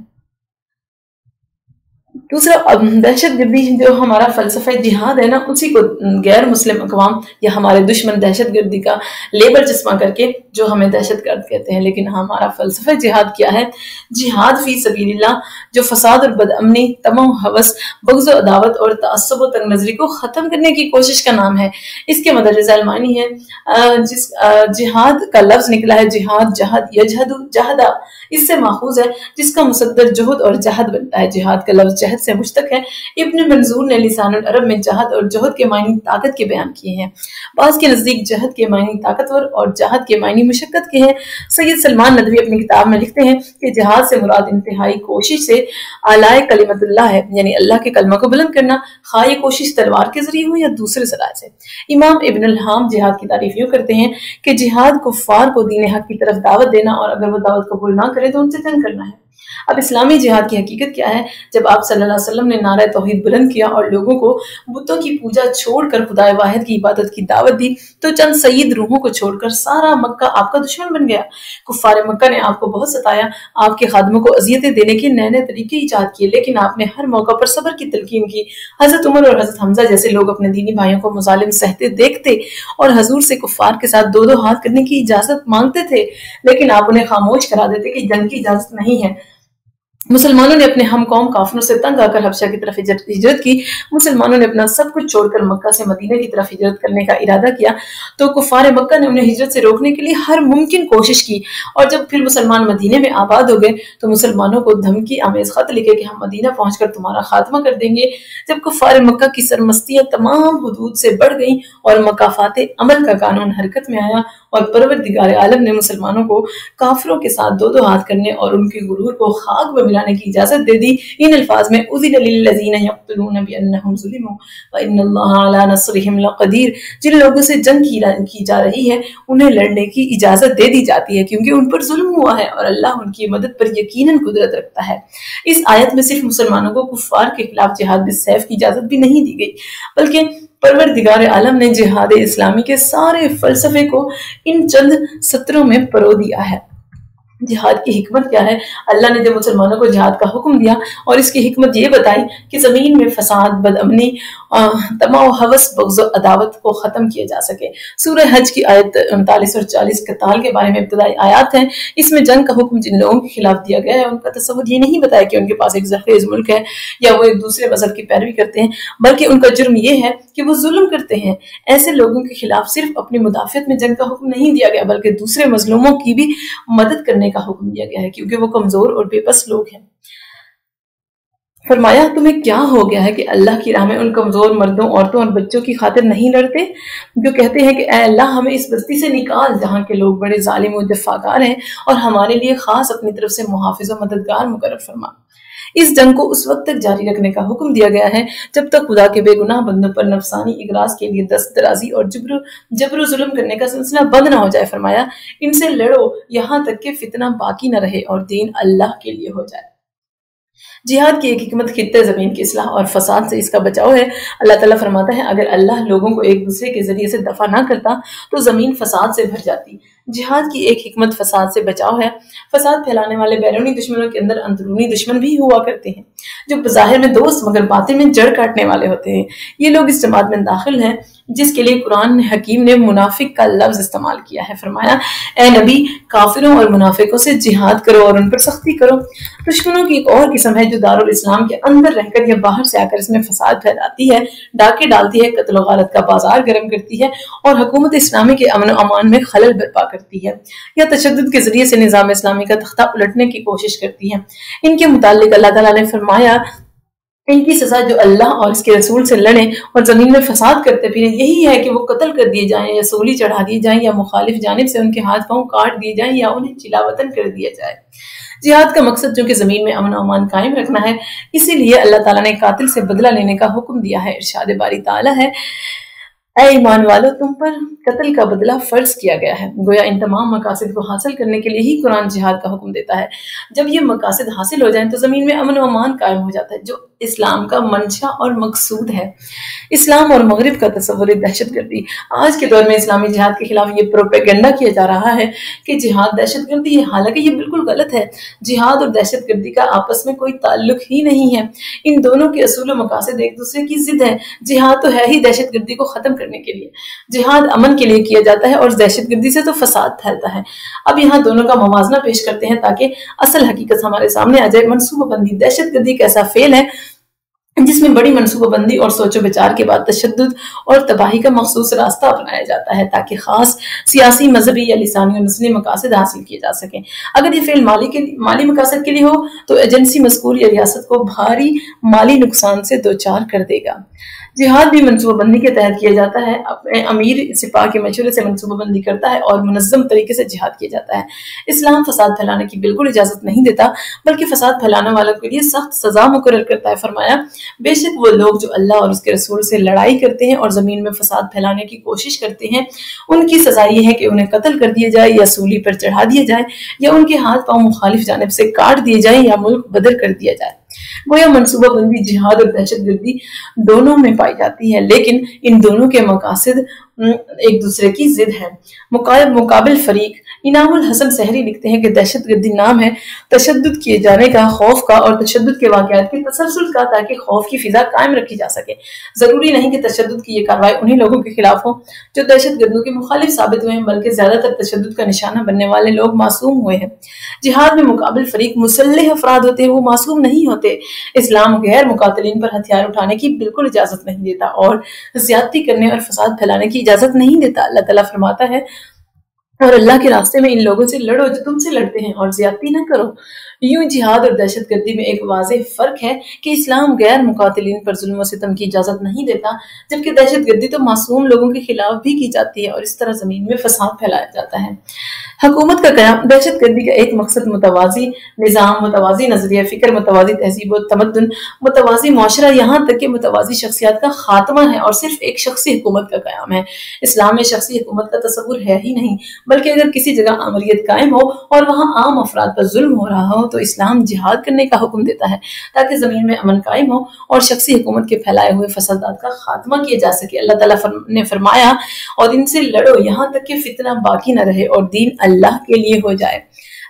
دوسرا دہشت گردی جو ہمارا فلسفہ جہاد ہے نا، اسی کو غیر مسلم اقوام یا ہمارے دشمن دہشت گردی کا لیبل چسپاں کر کے جو ہمیں دہشت گرد کہتے ہیں، لیکن ہمارا فلسفہ جہاد کیا ہے؟ جہاد فی سبیل اللہ، جو فساد اور بدامنی، تمام ہوس، بغض و عداوت اور تعصب و تنگ نظری کو ختم کرنے کی کوشش کا نام ہے۔ اس کے مدرجہ المانی ہے جس جہاد کا لفظ نکلا ہے جہاد، جہد، یجہد، جہدہ، اس سے ماخوذ ہے جس کا مصدر جہد اور جہد بنتا ہے۔ جہاد کا لفظ جہد سے مشتق ہے۔ ابن منظور نے لسان العرب میں جہد اور جہد کے معنی طاقت کے بیان کیے ہیں۔ بعض کے نزدیک جہد کے معنی طاقتور اور جہد کے معنی مشقت کے ہیں۔ سید سلمان ندوی اپنی کتاب میں لکھتے ہیں کہ جہاد سے مراد انتہائی کوشش سے اعلیٰ کلمت اللہ ہے، یعنی اللہ کے کلمہ کو بلند کرنا، خواہ یہ کوشش تلوار کے ذریعے ہو یا دوسرے ذرائع سے۔ امام ابن الہام جہاد کی تعریف یوں کرتے ہیں کہ جہاد کفار کو دین حق کی طرف دعوت دینا اور اگر وہ دعوت قبول نہ کرے تو ان سے جنگ کرنا ہے۔ اب اسلامی جہاد کی حقیقت کیا ہے؟ جب آپ صلی اللہ علیہ وسلم نے نعرہ توحید بلند کیا اور لوگوں کو بتوں کی پوجا چھوڑ کر خدا واحد کی عبادت کی دعوت دی تو چند سید روحوں کو چھوڑ کر سارا مکہ آپ کا دشمن بن گیا۔ کفار مکہ نے آپ کو بہت ستایا، آپ کے خادموں کو اذیتیں دینے کے نئے نئے طریقے ایجاد کیے، لیکن آپ نے ہر موقع پر صبر کی تلقین کی۔ حضرت عمر اور حضرت حمزہ جیسے لوگ اپنے دینی بھائیوں کو مظالم سہتے دیکھتے اور حضور سے کفار کے ساتھ دو دو ہاتھ کرنے کی اجازت مانگتے تھے، لیکن آپ انہیں خاموش کرا دیتے کہ جنگ کی اجازت نہیں ہے۔ مسلمانوں نے اپنے ہم قوم کافروں سے تنگ آ کر حبشہ کی طرف ہجرت کی۔ مسلمانوں نے اپنا سب کچھ چھوڑ کر مکہ سے مدینہ کی طرف ہجرت کرنے کا ارادہ کیا تو کفار مکہ نے انہیں ہجرت سے روکنے کے لیے ہر ممکن کوشش کی، اور جب پھر مسلمان مدینہ میں آباد ہو گئے تو مسلمانوں کو دھمکی آمیز خط لکھے کہ ہم مدینہ پہنچ کر تمہارا خاتمہ کر دیں گے۔ جب کفار مکہ کی سرمستیاں تمام حدود سے بڑھ گئیں اور مکافات عمل کا قانون حرکت میں آیا اور پروردگار عالم نے مسلمانوں کو کافروں کے ساتھ دو دو ہاتھ کرنے اور ان کے غرور کو خاک میں ملانے کی اجازت دے دی، ان الفاظ میں اذن للذین یقتلون بانہم ظلموا وان اللہ علی نصرہم لقدیر، جن لوگوں سے جنگ کی جا رہی ہے انہیں لڑنے کی اجازت دے دی جاتی ہے کیونکہ ان پر ظلم ہوا ہے اور اللہ ان کی مدد پر یقیناً قدرت رکھتا ہے۔ اس آیت میں صرف مسلمانوں کو کفار کے خلاف جہاد بالسیف کی اجازت بھی نہیں دی گئی، بلکہ پروردگار عالم نے جہاد اسلامی کے سارے فلسفے کو ان چند سطروں میں پرو دیا ہے۔ جہاد کی حکمت کیا ہے؟ اللہ نے جب مسلمانوں کو جہاد کا حکم دیا اور اس کی حکمت یہ بتائی کہ زمین میں فساد، بدامنی، طمع و ہوس، بغض و عداوت کو ختم کیا جا سکے۔ سورہ حج کی آیت انتالیس اور چالیس قتال کے بارے میں ابتدائی آیات ہیں۔ اس میں جنگ کا حکم جن لوگوں کے خلاف دیا گیا ہے ان کا تصور یہ نہیں بتایا کہ ان کے پاس ایک زرخیز ملک ہے یا وہ ایک دوسرے مذہب کی پیروی کرتے ہیں، بلکہ ان کا جرم یہ ہے کہ وہ ظلم کرتے ہیں۔ ایسے لوگوں کے خلاف صرف اپنی مدافعت میں جنگ کا حکم نہیں دیا گیا بلکہ دوسرے مظلوموں کی بھی مدد کرنے کا حکم دیا گیا ہے، کیونکہ وہ کمزور اور بے بس لوگ ہیں۔ فرمایا تمہیں کیا ہو گیا ہے کہ اللہ کی راہ میں ان کمزور مردوں، عورتوں اور بچوں کی خاطر نہیں لڑتے جو کہتے ہیں کہ اے اللہ ہمیں اس بستی سے نکال جہاں کے لوگ بڑے ظالم و جفاکار ہیں، اور ہمارے لیے خاص اپنی طرف سے محافظ و مددگار مقرر فرما۔ اس جنگ کو اس وقت تک جاری رکھنے کا حکم دیا گیا ہے جب تک خدا کے بے گناہ بندوں پر نفسانی اغراض کے لیے دست درازی اور جبر جبر و ظلم کرنے کا سلسلہ بند نہ ہو جائے۔ فرمایا ان سے لڑو یہاں تک کہ فتنہ باقی نہ رہے اور دین اللہ کے لیے ہو جائے۔ جہاد کی ایک حکمت خطے زمین کی اصلاح اور فساد سے اس کا بچاؤ ہے۔ اللہ تعالیٰ فرماتا ہے اگر اللہ لوگوں کو ایک دوسرے کے ذریعے سے دفع نہ کرتا تو زمین فساد سے بھر جاتی۔ جہاد کی ایک حکمت فساد سے بچاؤ ہے۔ فساد پھیلانے والے بیرونی دشمنوں کے اندر اندرونی دشمن بھی ہوا کرتے ہیں جو بظاہر میں دوست مگر باطن میں جڑ کاٹنے والے ہوتے ہیں۔ یہ لوگ اس جماعت میں داخل ہیں جس کے لیے قرآن حکیم نے منافق کا لفظ استعمال کیا ہے۔ فرمایا اے نبی کافروں اور منافقوں سے جہاد کرو اور ان پر سختی کرو۔ دشمنوں کی ایک اور قسم ہے جو دارالاسلام کے اندر رہ کر یا باہر سے آ کر اس میں فساد پھیلاتی ہے، ڈاکے ڈالتی ہے، قتل و غارت کا بازار گرم کرتی ہے اور حکومت اسلامی کے امن و امان میں خلل برپا کرتی ہے یا تشدد کے ذریعے سے نظام اسلامی کا تختہ الٹنے کی کوشش کرتی ہے۔ ان کے متعلق اللہ تعالیٰ نے فرمایا ان کی سزا جو اللہ اور اس کے رسول سے لڑیں اور زمین میں فساد کرتے پھریں یہی ہے کہ وہ قتل کر دیے جائیں یا سولی چڑھا دیے جائیں یا مخالف جانب سے ان کے ہاتھ پاؤں کاٹ دیے جائیں یا انہیں چلا وطن کر دیا جائے۔ جہاد کا مقصد جو کہ زمین میں امن و امان قائم رکھنا ہے، اسی لیے اللہ تعالیٰ نے قاتل سے بدلہ لینے کا حکم دیا ہے۔ ارشاد باری تعالیٰ ہے اے ایمان والو تم پر قتل کا بدلہ فرض کیا گیا ہے۔ گویا ان تمام مقاصد کو حاصل کرنے کے لیے ہی قرآن جہاد کا حکم دیتا ہے۔ جب یہ مقاصد حاصل ہو جائیں تو زمین میں امن و امان قائم ہو جاتا ہے جو اسلام کا منشا اور مقصود ہے۔ اسلام اور مغرب کا تصور دہشت گردی۔ آج کے دور میں اسلامی جہاد کے خلاف یہ پروپیگنڈا کیا جا رہا ہے کہ جہاد دہشت گردی ہے، حالانکہ یہ بالکل غلط ہے۔ جہاد اور دہشت گردی کا آپس میں کوئی تعلق ہی نہیں ہے۔ ان دونوں کے اصول و مقاصد ایک دوسرے کی ضد ہیں۔ جہاد تو ہے ہی دہشت گردی کو ختم کرنے کے لیے، جہاد امن کے لیے کیا جاتا ہے اور دہشت گردی سے تو فساد پھیلتا ہے۔ اب یہاں دونوں کا موازنہ پیش کرتے ہیں تاکہ اصل حقیقت ہمارے سامنے آ جائے۔ منصوبہ بندی۔ دہشت گردی ایک ایسا فعل ہے جس میں بڑی منصوبہ بندی اور سوچ و بچار کے بعد تشدد اور تباہی کا مخصوص راستہ اپنایا جاتا ہے تاکہ خاص سیاسی، مذہبی یا لسانی و نسلی مقاصد حاصل کیے جا سکیں۔ اگر یہ فعل مالی کے مالی مقاصد کے لیے ہو تو ایجنسی مذکور یا ریاست کو بھاری مالی نقصان سے دوچار کر دے گا۔ جہاد بھی منصوبہ بندی کے تحت کیا جاتا ہے، اپنے امیر سپاہ کے مشورے سے منصوبہ بندی کرتا ہے اور منظم طریقے سے جہاد کیا جاتا ہے۔ اسلام فساد پھیلانے کی بالکل اجازت نہیں دیتا بلکہ فساد پھیلانے والوں کے لیے سخت سزا مقرر کرتا ہے۔ فرمایا بے شک وہ لوگ جو اللہ اور اس کے رسول سے لڑائی کرتے ہیں اور زمین میں فساد پھیلانے کی کوشش کرتے ہیں ان کی سزا یہ ہے کہ انہیں قتل کر دیا جائے یا سولی پر چڑھا دیا جائے یا ان کے ہاتھ پاؤں مخالف جانب سے کاٹ دیے جائیں یا ملک بدر کر دیا جائے۔ گویا منصوبہ بندی جہاد اور دہشت گردی دونوں میں پائی جاتی ہے لیکن ان دونوں کے مقاصد ایک دوسرے کی ضد ہے۔ مقابل فریق انعام الحسن سحری لکھتے ہیں کہ دہشت گردی نام ہے تشدد کیے جانے کا، خوف کا اور تشدد کے واقعات کے تسلسل کا تاکہ خوف کی فضا قائم رکھی جا سکے۔ ضروری نہیں کہ تشدد کی یہ کارروائی انہی لوگوں کے خلاف ہو جو دہشت گردوں کے مخالف ثابت ہوئے ہیں بلکہ زیادہ تر تشدد کا نشانہ بننے والے لوگ معصوم ہوئے ہیں۔ جہاد میں مقابل فریق مسلح افراد ہوتے ہیں، وہ معصوم نہیں ہوتے۔ اسلام غیر مقاتلین پر ہتھیار اٹھانے کی بالکل اجازت نہیں دیتا اور زیادتی کرنے اور فساد پھیلانے کی اجازت نہیں دیتا۔ اللہ تعالیٰ فرماتا ہے اور اللہ کے راستے میں ان لوگوں سے لڑو جو تم سے لڑتے ہیں اور زیادتی نہ کرو۔ یوں جہاد اور دہشت گردی میں ایک واضح فرق ہے کہ اسلام غیر مقاتلین پر ظلم و ستم کی اجازت نہیں دیتا جبکہ دہشت گردی تو معصوم لوگوں کے خلاف بھی کی جاتی ہے اور اس طرح زمین میں فساد پھیلایا جاتا ہے۔ حکومت کا قیام۔ دہشت گردی کا ایک مقصد متوازی نظام، متوازی نظریہ فکر، متوازی تہذیب و تمدن، متوازی معاشرہ، یہاں تک کہ متوازی شخصیات کا خاتمہ ہے اور صرف ایک شخصی حکومت کا قیام ہے۔ اسلام میں شخصی حکومت کا تصور ہے ہی نہیں بلکہ اگر کسی جگہ آمریت قائم ہو اور وہاں عام افراد پر ظلم ہو رہا ہو تو اسلام جہاد کرنے کا حکم دیتا ہے تاکہ زمین میں امن قائم ہو اور شخصی حکومت کے پھیلائے ہوئے فسادات کا خاتمہ کیا جا سکے۔ اللہ تعالیٰ نے فرمایا اور ان سے لڑو یہاں تک کہ فتنہ باقی نہ رہے اور دین اللہ کے لیے ہو جائے۔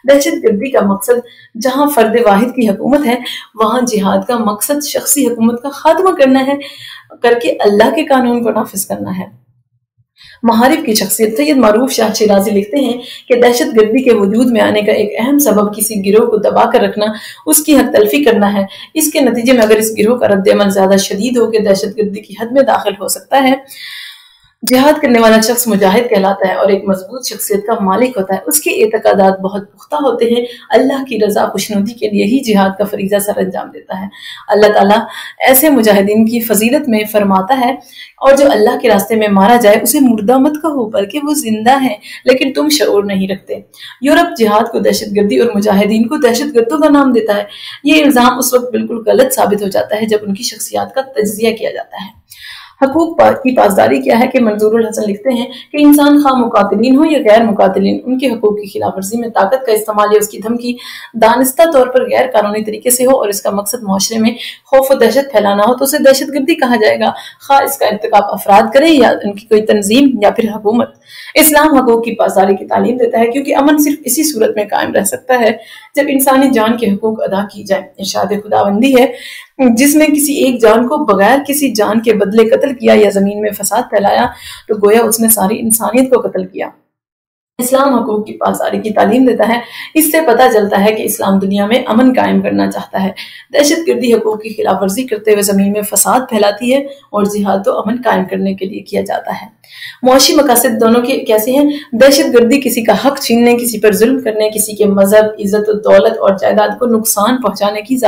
دہشت گردی کا مقصد جہاں فرد واحد کی حکومت ہے، وہاں جہاد کا مقصد شخصی حکومت کا خاتمہ کرنا ہے، کر کے اللہ کے قانون کو نافذ کرنا ہے۔ محارب کی شخصیت سید معروف شاہ شیرازی لکھتے ہیں کہ دہشت گردی کے وجود میں آنے کا ایک اہم سبب کسی گروہ کو دبا کر رکھنا، اس کی حق تلفی کرنا ہے۔ اس کے نتیجے میں اگر اس گروہ کا رد عمل زیادہ شدید ہو کہ دہشت گردی کی حد میں داخل ہو سکتا ہے، جہاد کرنے والا شخص مجاہد کہلاتا ہے اور ایک مضبوط شخصیت کا مالک ہوتا ہے، اس کے اعتقادات بہت پختہ ہوتے ہیں، اللہ کی رضا خوشنودی کے لیے ہی جہاد کا فریضہ سر انجام دیتا ہے۔ اللہ تعالیٰ ایسے مجاہدین کی فضیلت میں فرماتا ہے، اور جو اللہ کے راستے میں مارا جائے اسے مردہ مت کہو بلکہ وہ زندہ ہے، لیکن تم شعور نہیں رکھتے۔ یورپ جہاد کو دہشت گردی اور مجاہدین کو دہشت گردوں کا نام دیتا ہے۔ یہ الزام اس وقت بالکل غلط ثابت ہو جاتا ہے جب ان کی شخصیات کا تجزیہ کیا جاتا ہے۔ حقوق کی پاسداری کیا ہے کہ منظور الحسن لکھتے ہیں کہ انسان خواہ مقاتلین ہو یا غیر مقاتلین، ان کے حقوق کی خلاف ورزی میں طاقت کا استعمال یا اس کی دھمکی دانستہ طور پر غیر قانونی طریقے سے ہو اور اس کا مقصد معاشرے میں خوف و دہشت پھیلانا ہو تو اسے دہشت گردی کہا جائے گا، خواہ اس کا ارتکاب افراد کرے یا ان کی کوئی تنظیم یا پھر حکومت۔ اسلام حقوق کی پاسداری کی تعلیم دیتا ہے، کیونکہ امن صرف اسی صورت میں قائم رہ سکتا ہے جب انسانی جان کے حقوق ادا کی جائے۔ ارشاد خداوندی ہے، جس میں کسی ایک جان کو بغیر کسی جان کے بدلے قتل کیا یا زمین میں فساد پھیلایا تو گویا اس نے ساری انسانیت کو قتل کیا۔ اسلام حقوق کی پاسداری کی تعلیم دیتا ہے، اس سے پتہ چلتا ہے کہ اسلام دنیا میں امن قائم کرنا چاہتا ہے۔ دہشت گردی حقوق کی خلاف ورزی کرتے ہوئے زمین میں فساد پھیلاتی ہے اور جہاد تو امن قائم کرنے کے لیے کیا جاتا ہے۔ معاشی مقاصد دونوں کے کیسے ہیں؟ دہشت گردی کسی کا حق چھیننے، کسی پر ظلم کرنے، کسی کے مذہب، عزت و دولت اور جائیداد کو نقصان پہنچانے کی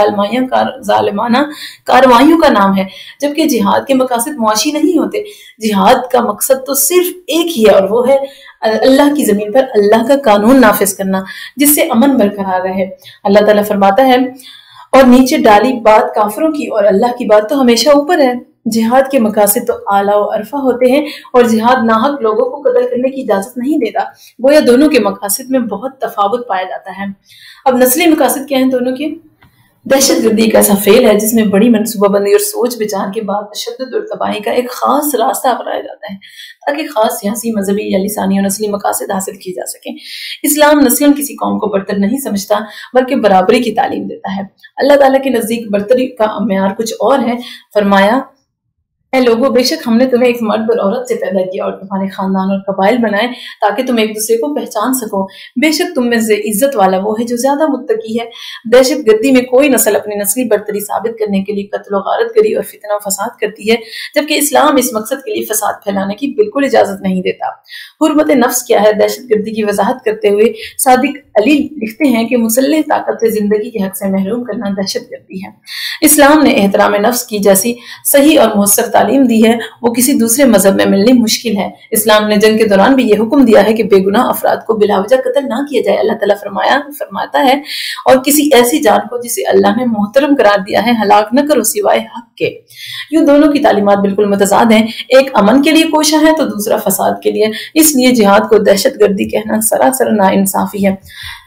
ظالمانہ کارروائیوں کا نام ہے، جبکہ جہاد کے مقاصد معاشی نہیں ہوتے۔ جہاد کا مقصد تو صرف ایک ہی ہے اور وہ ہے اللہ کی زمین پر اللہ کا قانون نافذ کرنا، جس سے امن برقرار رہے۔ اللہ تعالیٰ فرماتا ہے، اور نیچے ڈالی بات کافروں کی اور اللہ کی بات تو ہمیشہ اوپر ہے۔ جہاد کے مقاصد تو اعلیٰ و عرفہ ہوتے ہیں اور جہاد ناحق لوگوں کو قتل کرنے کی اجازت نہیں دیتا، گویا دونوں کے مقاصد میں بہت تفاوت پایا جاتا ہے۔ اب نسلی مقاصد کیا ہیں دونوں کے؟ دہشت گردی ایک ایسا فعل ہے جس میں بڑی منصوبہ بندی اور سوچ بچار کے بعد تشدد اور تباہی کا ایک خاص راستہ اپنایا جاتا ہے تاکہ خاص سیاسی، مذہبی یا لسانی اور نسلی مقاصد حاصل کی جا سکیں۔ اسلام نسلاً کسی قوم کو برتر نہیں سمجھتا بلکہ برابری کی تعلیم دیتا ہے۔ اللہ تعالیٰ کے نزدیک برتری کا معیار کچھ اور ہے۔ فرمایا، اے لوگوں، بے شک ہم نے تمہیں ایک مرد اور عورت سے پیدا کیا اور تمہارے خاندان اور قبائل بنائے تاکہ تم ایک دوسرے کو پہچان سکو۔ بے شک تم میں سے عزت والا وہ ہے جو زیادہ متقی ہے۔ دہشت گردی میں کوئی نسل اپنی نسلی برتری ثابت کرنے کے لیے قتل و غارت گری اور فتنہ و فساد کرتی ہے، جبکہ اسلام اس مقصد کے لیے فساد پھیلانے کی بالکل اجازت نہیں دیتا۔ حرمت نفس کیا ہے؟ دہشت گردی کی وضاحت کرتے ہوئے صادق علی لکھتے ہیں کہ مسلح طاقت سے زندگی کے حق سے محروم کرنا دہشت گردی ہے۔ اسلام نے احترام نفس کی جیسی صحیح اور مؤثر تعلیم دی ہے وہ کسی دوسرے مذہب میں ملنی مشکل ہے۔ اسلام نے جنگ کے دوران بھی یہ حکم دیا ہے کہ بے گناہ افراد کو بلا وجہ قتل نہ کیا جائے۔ اللہ تعالیٰ فرمایا فرماتا ہے، اور کسی ایسی جان کو جسے اللہ نے محترم قرار دیا ہے ہلاک نہ کرو سوائے حق کے۔ یوں دونوں کی تعلیمات بالکل متضاد ہیں، ایک امن کے لیے کوشاں ہے تو دوسرا فساد کے لیے۔ اس لیے جہاد کو دہشت گردی کہنا سراسر ناانصافی ہے۔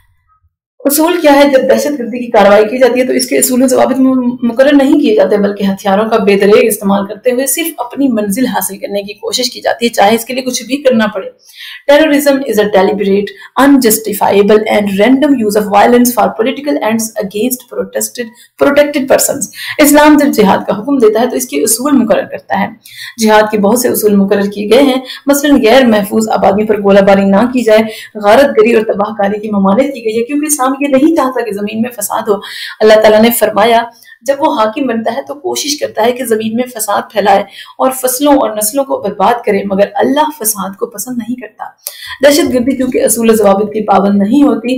اصول کیا ہے؟ جب دہشت گردی کی کارروائی کی جاتی ہے تو اس کے اصول و ضوابط مقرر نہیں کیے جاتے بلکہ ہتھیاروں کا بے دریغ استعمال کرتے ہوئے صرف اپنی منزل حاصل کرنے کی کوشش کی جاتی ہے، چاہے اس کے لیے کچھ بھی کرنا پڑے۔ Terrorism is a deliberate, unjustifiable and random use of violence for political ends against protested, protected persons۔ اسلام جب جہاد کا حکم دیتا ہے تو اس کے اصول مقرر کرتا ہے۔ جہاد کے بہت سے اصول مقرر کیے گئے ہیں، مثلا غیر محفوظ آبادی پر گولہ باری نہ کی جائے، غارت گری اور تباہ کاری کی ممانعت کی گئی ہے کیونکہ اسلام یہ نہیں چاہتا کہ زمین میں فساد ہو۔ اللہ تعالیٰ نے فرمایا، جب وہ حاکم بنتا ہے تو کوشش کرتا ہے کہ زمین میں فساد پھیلائے اور فصلوں اور نسلوں کو برباد کرے، مگر اللہ فساد کو پسند نہیں کرتا۔ دہشت گردی کیونکہ اصول و ضوابط کی پابند نہیں ہوتی،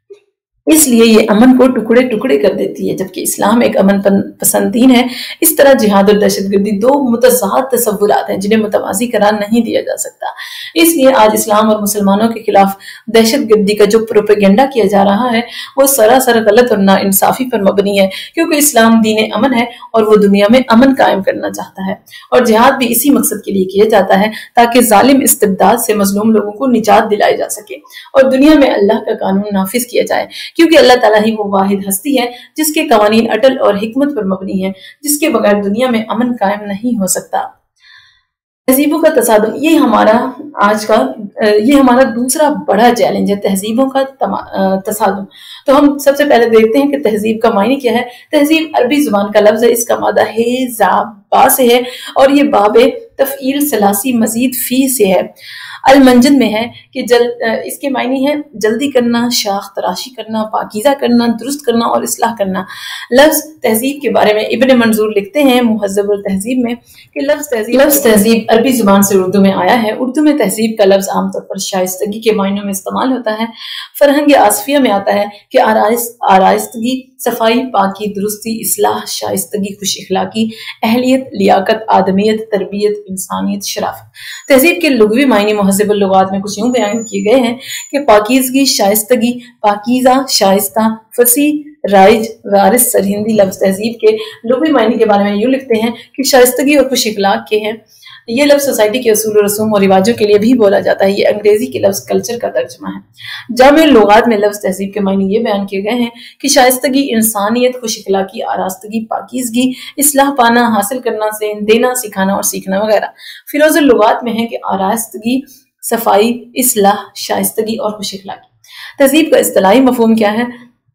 اس لیے یہ امن کو ٹکڑے ٹکڑے کر دیتی ہے، جبکہ اسلام ایک امن پسند دین ہے۔ اس طرح جہاد اور دہشت گردی دو متضاد تصورات ہیں جنہیں متوازی قرار نہیں دیا جا سکتا۔ اس لیے آج اسلام اور مسلمانوں کے خلاف دہشت گردی کا جو پروپیگنڈا کیا جا رہا ہے وہ سراسر غلط اور ناانصافی پر مبنی ہے، کیونکہ اسلام دین امن ہے اور وہ دنیا میں امن قائم کرنا چاہتا ہے، اور جہاد بھی اسی مقصد کے لیے کیا جاتا ہے تاکہ ظالم استبداد سے مظلوم لوگوں کو نجات دلائی جا سکے اور دنیا میں اللہ کا قانون نافذ کیا جائے، کیونکہ اللہ تعالیٰ ہی وہ واحد ہستی ہے جس کے قوانین اٹل اور حکمت پر مبنی ہیں، جس کے بغیر دنیا میں امن قائم نہیں ہو سکتا۔ तहजीबों का तसादुम, ये हमारा आज का ये हमारा दूसरा बड़ा चैलेंज है, तहजीबों का तसादुम। तो हम सबसे पहले देखते हैं कि तहजीब का मायने क्या है। तहजीब अरबी जुबान का लफ्ज़ है, इसका मादा है ज़ाबा से है और ये बाबे तफ़ईल सलासी मजीद फी से है। अल-मंजद में है कि जल इसके मायने हैं जल्दी करना, शाख तराशी करना, पाकीज़ा करना, दुरुस्त करना और इस्लाह करना। लफ्ज़ तहजीब के बारे में इब्न मंजूर लिखते हैं मुहज़्ज़बुल तहजीब में कि लफ्ज़ तहजीब लफ्ज़ तहजीब अरबी जुबान से उर्दू में आया है। उर्दू में तहजीब का लफ्ज़ आमतौर पर शाइस्तगी के मायनों में इस्तेमाल होता है। फरहंग आसफिया में आता है कि आराइस्तगी, सफाई, पाकी, दुरुस्ती, इस्लाह, शाइस्तगी, खुश इखलाकी, अहलियत, लियाकत, आदमियत, तरबियत, इंसानियत, शराफत। तहजीब के लुग़वी मायने मुहज़्ज़बुल लुग़ात में कुछ यूँ बयान किए गए हैं कि पाकीज़गी, शाइस्तगी, पाकीज़ा, शाइस्ता, फसीह, राइज, वारिस। सरहिंदी लफ्ज़ तहजीब के लुग़वी मायने के बारे में यूँ लिखते हैं कि शाइस्तगी और खुश इखलाक के हैं। ये लफ्ज़ सोसाइटी के असूल और रसूम और रिवाजों के लिए भी बोला जाता है। ये अंग्रेजी के लफ्ज़ कल्चर का तर्जुमा है। जामे लुग़ात में लफ्ज़ तहजीब के मायने ये बयान किए गए हैं कि शाइस्तगी, इंसानियत, खुश इखलाकी, आरास्तगी, पाकीज़गी, इस्लाह पाना, हासिल करना, से देना, सिखाना और सीखना वगैरह। फिरोज़ुल लुग़ात में है कि आरास्तगी, सफाई, इस्लाह, शाइस्तगी और खुश इखलाकी। तहजीब का इस्तिलाही मफ़हूम क्या है?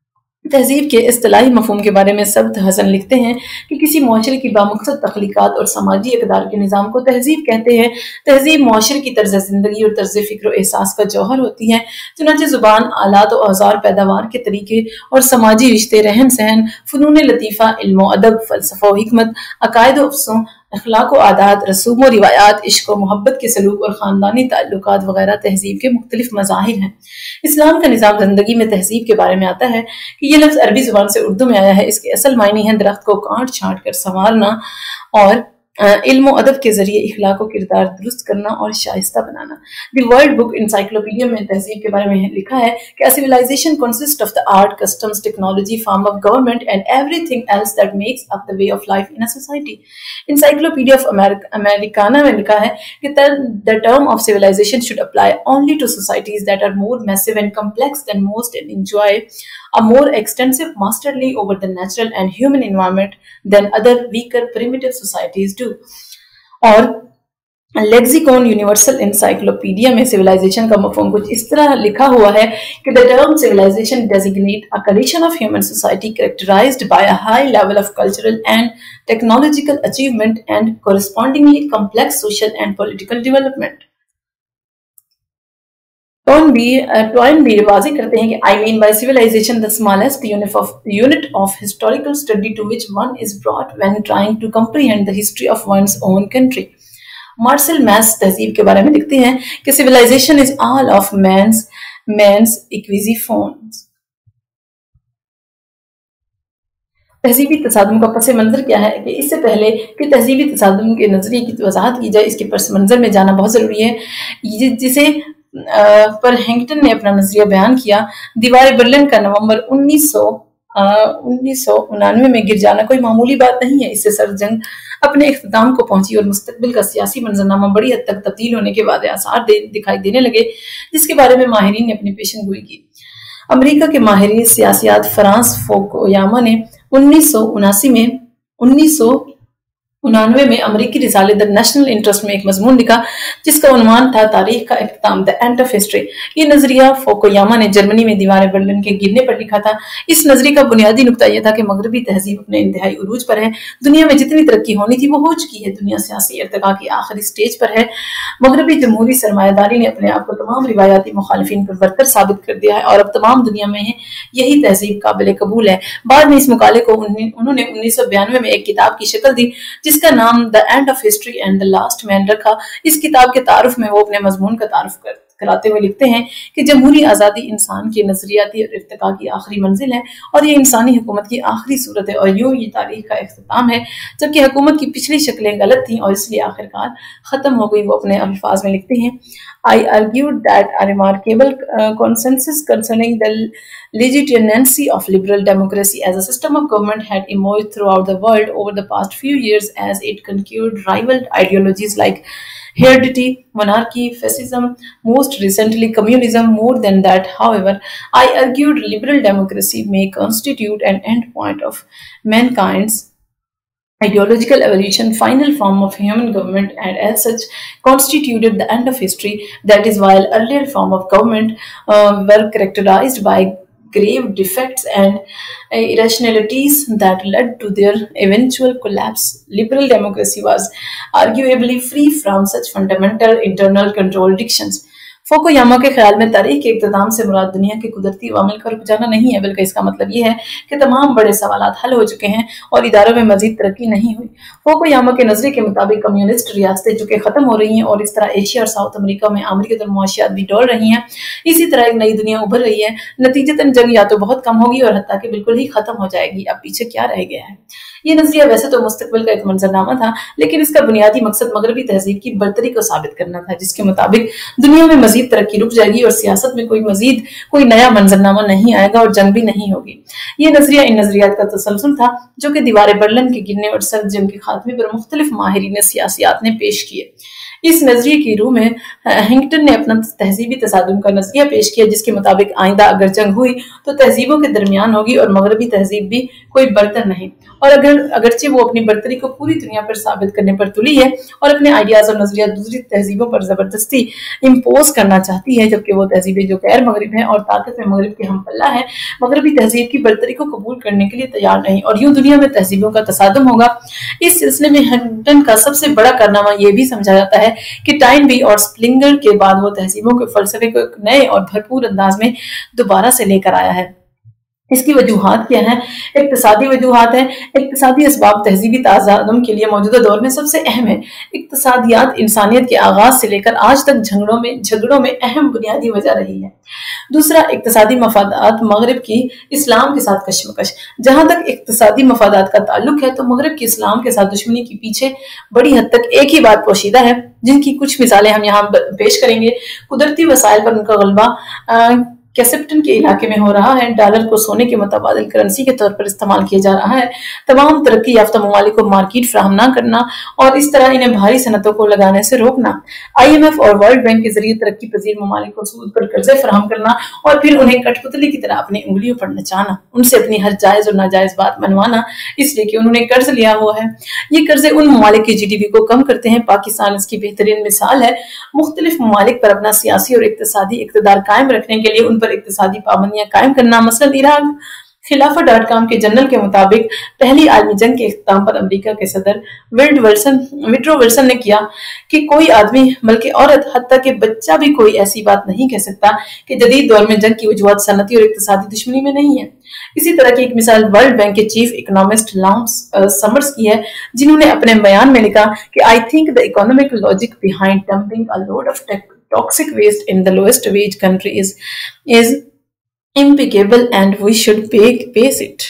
तहजीब के इस्तिलाही मफ़हूम के बारे में सब्त हसन लिखते हैं कि किसी मुआशरे की बामक़सद तख्लीक़ात और समाजी इक़दार के निज़ाम को तहजीब कहते हैं। तहजीब मुआशरे की तर्ज़ ज़िंदगी और तर्ज़ फ़िक्र और एहसास का जौहर होती है। चुनांचे ज़ुबान, आलात और औज़ार, पैदावार के तरीके और समाजी रिश्ते, रहन सहन, फ़नून लतीफ़ा, इल्म व अदब, फ़लसफ़ा व हिकमत, अक़ायद व अफ़्सों, अखलाक व आदात, रसूम व रिवायात, इश्क व मोहब्बत के सलूक और ख़ानदानी ताल्लुकात वगैरह तहजीब के मुख्तलिफ मज़ाहिर हैं। इस्लाम का निज़ाम ज़िंदगी में तहजीब के बारे में आता है कि ये लफ्ज़ अरबी ज़ुबान से उर्दू में आया है। इसके असल मायने हैं दरख्त को काट छाँट कर संवारना और इल्म व अदब के जरिए इखलाक व किरदार दुरुस्त करना और शाइस्ता बनाना। द वर्ल्ड बुक इंसाइक्लोपीडिया में तहजीब के बारे में लिखा है कि a civilization consists of the art, customs, technology, form of government and everything else that makes up the way of life in a society. Encyclopedia of Americana में लिखा है कि the term of civilization should apply only to societies that are more massive and complex than most and enjoy a more extensive mastery over the natural and human environment than other weaker primitive societies do. और लेक्सिकॉन यूनिवर्सल इंसाइक्लोपीडिया में सिविलाइजेशन का मफहूम कुछ इस तरह लिखा हुआ है कि the term civilisation designate a collection of human society characterised by a high level of cultural and technological achievement and correspondingly complex social and political development. Toynbee वाज़ेह करते हैं कि I mean by civilisation the smallest unit of unit of historical study to which one is brought when trying to comprehend the history of one's own country. Marcel Mauss तहजीब के बारे में लिखते हैं कि civilisation is all of man's man's acquisitions. तहजीबी तसादुम का पस मंज़र क्या है कि इससे पहले कि तहजीबी तसादुम के नज़रिए की वजाहत की जाए, इसके पस मंज़र में जाना बहुत ज़रूरी है, जिसे पर हैंगटन ने अपना नजरिया बयान किया। दीवार बर्लिन का नवंबर उन्नीस सौ उन्नीस सौ उनानवे में गिर जाना कोई मामूली बात नहीं है। इससे सर जंग अपने इख्तिताम को पहुंची और मुस्तकबिल का सियासी मंजरनामा बड़ी हद तक तब्दील होने के बाद आसार दे, दिखाई देने लगे, जिसके बारे में माहिरीन ने अपनी पेशन गोई की। अमेरिका के माहिरीन सियासियात फ्रांस फोकोयामा ने उन्नीस सौ उनासी में उन्नीस सौ उनानवे में अमरीकी रिसाले द नेशनल इंटरेस्ट में एक मजमून लिखा जिसका उन्वान था तारीख का इख्तिताम, द एंड ऑफ हिस्ट्री। ये नजरिया फोकोयामा ने जर्मनी में दीवार बर्लिन के गिरने पर लिखा था। इस नजरिए का बुनियादी नुक्ता यह था कि मगरबी तहजीब अपने इंतहाई उरूज पर है, दुनिया में जितनी तरक्की होनी थी वो हो चुकी है, दुनिया सियासी इर्तिका की आखिरी स्टेज पर है। मगरबी जमहूरी सरमायादारी ने अपने आप को तमाम रिवायाती मुखालिफिन पर बरतर साबित कर दिया है और अब तमाम दुनिया में यही तहजीब काबिल कबूल है। बाद में इस मुकाले को उन्होंने उन्नीस सौ बयानवे में एक किताब की शक्ल दी जिसका नाम the end of history and the last man रखा। इस किताब के तारुफ में वो अपने मजमून का तारुफ कर कराते हुए लिखते हैं कि जमहूरी आज़ादी इंसान की नजरियाती और इर्तिका की आखिरी मंजिल है और ये इंसानी हुकूमत की आखिरी सूरत है और यूं ये तारीख का इख्तिताम है, जबकि हुकूमत की पिछली शक्लें गलत थीं और इसलिए आखिरकार ख़त्म हो गई। वो अपने अल्फाज में लिखते हैं, I argued that a remarkable uh, consensus concerning the legitimacy of liberal democracy as a system of government had emerged throughout the world over the past few years as it conquered rival ideologies like heredity, monarchy, fascism, most recently communism. More than that, however, I argued liberal democracy may constitute an endpoint of mankind's ideological evolution, final form of human government, and as such constituted the end of history. That is, while earlier form of government uh, were characterized by grave defects and uh, irrationalities that led to their eventual collapse, liberal democracy was arguably free from such fundamental internal contradictions. फोकोयामा के ख्याल में तारीख के इख्तिताम से मुराद दुनिया के कुदरती अवामिल का रुक जाना नहीं है, बल्कि इसका मतलब ये है कि तमाम बड़े सवालात हल हो चुके हैं और इदारों में मजीद तरक्की नहीं हुई। फोकोयामा के नजरिए के मुताबिक कम्युनिस्ट रियासतें जो कि खत्म हो रही हैं और इस तरह एशिया और साउथ अमेरिका में अमरीकी मुआशियात भी डोल रही हैं, इसी तरह एक नई दुनिया उभर रही है। नतीजतन जंग या तो बहुत कम होगी और हत्ता कि बिल्कुल ही खत्म हो जाएगी। अब पीछे क्या रह गया है? ये नजरिया वैसे तो मुस्तकबिल का एक मंजरनामा था, लेकिन इसका बुनियादी मकसद मगरबी तहजीब की बर्तरी को साबित करना था, जिसके मुताबिक दुनिया में मजीद तरक्की रुक जाएगी और सियासत में कोई मजीद कोई नया मंजरनामा नहीं आएगा और जंग भी नहीं होगी। ये नजरिया इन नजरियात का तसलसल था जो कि दीवार बर्लिन के गिरने और सर्द जंग के खात्मे पर मुख्तलिफ माहिरीन सियासियात ने पेश किए। इस नजरिए की रूह में हैंगटन ने अपना तहजीबी तसादुम का नजरिया पेश किया, जिसके मुताबिक आइंदा अगर जंग हुई तो तहजीबों के दरमियान होगी और मगरबी तहजीब भी कोई बर्तर नहीं, और अगर अगरचे वो अपनी बर्तरी को पूरी दुनिया पर साबित करने पर तुली है और अपने आइडियाज और नजरिया दूसरी तहजीबों पर जबरदस्ती इम्पोज करना चाहती है, जबकि वो तहजीबें जो गैर मगरब हैं और ताकत में मगरब के हम पल्ला है, मगरबी तहजीब की बर्तरी को कबूल करने के लिए तैयार नहीं, और यूं दुनिया में तहजीबों का तसादुम होगा। इस सिलसिले में हैंगटन का सबसे बड़ा कारनामा यह भी समझा जाता है कि टाइनबी और स्प्लिंगर के बाद वो तहजीबों के फलसफे को एक नए और भरपूर अंदाज में दोबारा से लेकर आया है। इसकी वजूहात क्या है? इक्तिसादी वजूहात है। इक्तिसादी असबाब तहजीबी तसादुम के लिए मौजूदा दौर में सबसे अहम है। इक्तिसादियात इंसानियत के आगाज से लेकर आज तक झगड़ों में झगड़ों में अहम बुनियादी वजह रही है। दूसरा, इक्तिसादी मफादात मगरब की इस्लाम के साथ कशमकश। जहां तक इक्तिसादी मफादात का ताल्लुक है तो मगरब की इस्लाम के साथ दुश्मनी के पीछे बड़ी हद तक एक ही बात पोशीदा है, जिनकी कुछ मिसालें हम यहाँ पेश करेंगे। कुदरती वसाइल पर उनका गलबा कैसेप्टन के इलाके में हो रहा है, डॉलर को सोने के मुतबादिल करेंसी के तौर पर इस्तेमाल किया जा रहा है, तमाम तरक्की याफ्ता ममालिक को मार्केट फ्राहम ना करना और इस तरह इन्हें भारी सनतों को लगाने से रोकना, आई एम एफ और वर्ल्ड बैंक के जरिए तरक्की पजीर ममालिक को सूद पर कर्जे फराहम करना और फिर उन्हें कठपुतली की तरह अपनी उंगलियों पर नचाना, उनसे अपनी हर जायज और नाजायज बात मनवाना इसलिए कि उन्होंने कर्ज लिया हुआ है। ये कर्जे उन ममालिक की जी डी पी को कम करते हैं। पाकिस्तान इसकी बेहतरीन मिसाल है। मुख्तलिफ ममालिक पर अपना सियासी और इक्तिसादी इक़्तिदार कायम रखने के लिए उन पर इक्तिसादी पाबंदियां कायम करना। मसलन इराक, खिलाफा डॉट कॉम के जनरल के मुताबिक पहली आलमी जंग के इख्तिताम पर अमेरिका के सदर विल्ड विल्सन विड्रो विल्सन ने किया कि कोई आदमी बल्कि औरत हत्ता के बच्चा भी कोई ऐसी बात नहीं कह सकता कि जदीद दौर में जंग की वजूहत सनती और इक्तिसादी दुश्मनी में नहीं है। इसी तरह की एक मिसाल वर्ल्ड बैंक के चीफ इकोनॉमिस्ट लॉन्स समर्स की है, जिन्होंने अपने बयान में लिखा कि I think the economic logic behind dumping a load of toxic waste in the lowest wage country is is impeccable and we should pay pace it।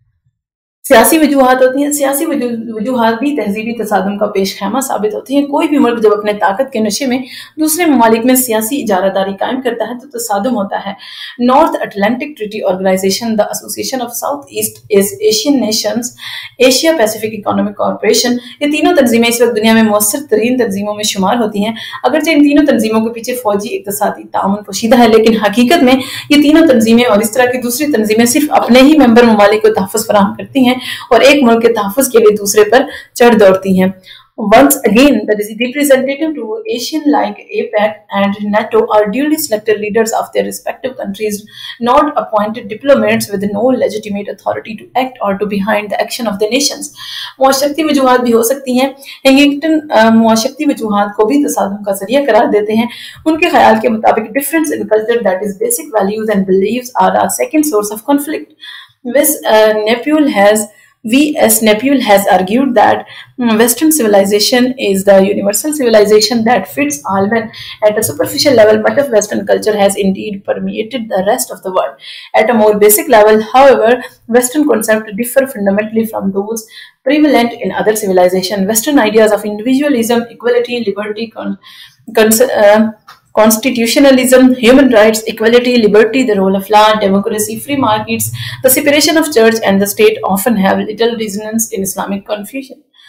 सियासी वजूहात होती हैं। सियासी वजूहात भी तहजीबी तसादुम का पेश खैमा साबित होती हैं। कोई भी मुल्क जब अपने ताकत के नशे में दूसरे ममालिक में सियासी इजारादारी कायम करता है तो तसादुम होता है। North Atlantic Treaty Organisation, the Association of South East Asian Nations, Asia Pacific Economic Corporation, ये तीनों तंजीमें इस वक्त दुनिया में मौसर तरीन तंजीमों में शुमार होती हैं। अगरचे इन तीनों तंजीमों के पीछे फौजी इक्तिसादी ताउन पोशीदा है, लेकिन हकीकत में ये तीनों तंजीमें और इस तरह की दूसरी तंजीमें सिर्फ अपने ही मेंबर ममालिक को तहफ़्फ़ुज़ फराहम करती हैं और एक मुल्क के तहफ़्फ़ुज़ के लिए दूसरे पर चढ़ दौड़ती हैं। Once again, the representative to Asian like APEC and NATO are duly selected leaders of their respective countries, not appointed diplomats with no legitimate authority to act or to behind the action of the nations। मुआशरती वजूहात भी हो सकती हैं। हैंगिंगटन मुआशरती वजूहात को भी तसादुम का जरिया करार देते हैं। उनके ख्याल के मुताबिक difference in culture, that is basic values and beliefs, are a second source of conflict। Wes uh, Nepule has V S Nepule has argued that Western civilization is the universal civilization that fits all men. At a superficial level, much of Western culture has indeed permeated the rest of the world. At a more basic level, however, Western concepts differ fundamentally from those prevalent in other civilizations. Western ideas of individualism, equality, liberty, con con uh, constitutionalism, human rights, equality, liberty, the rule of law, democracy, free markets, the separation of church and the state often have little resonance in Islamic confusion.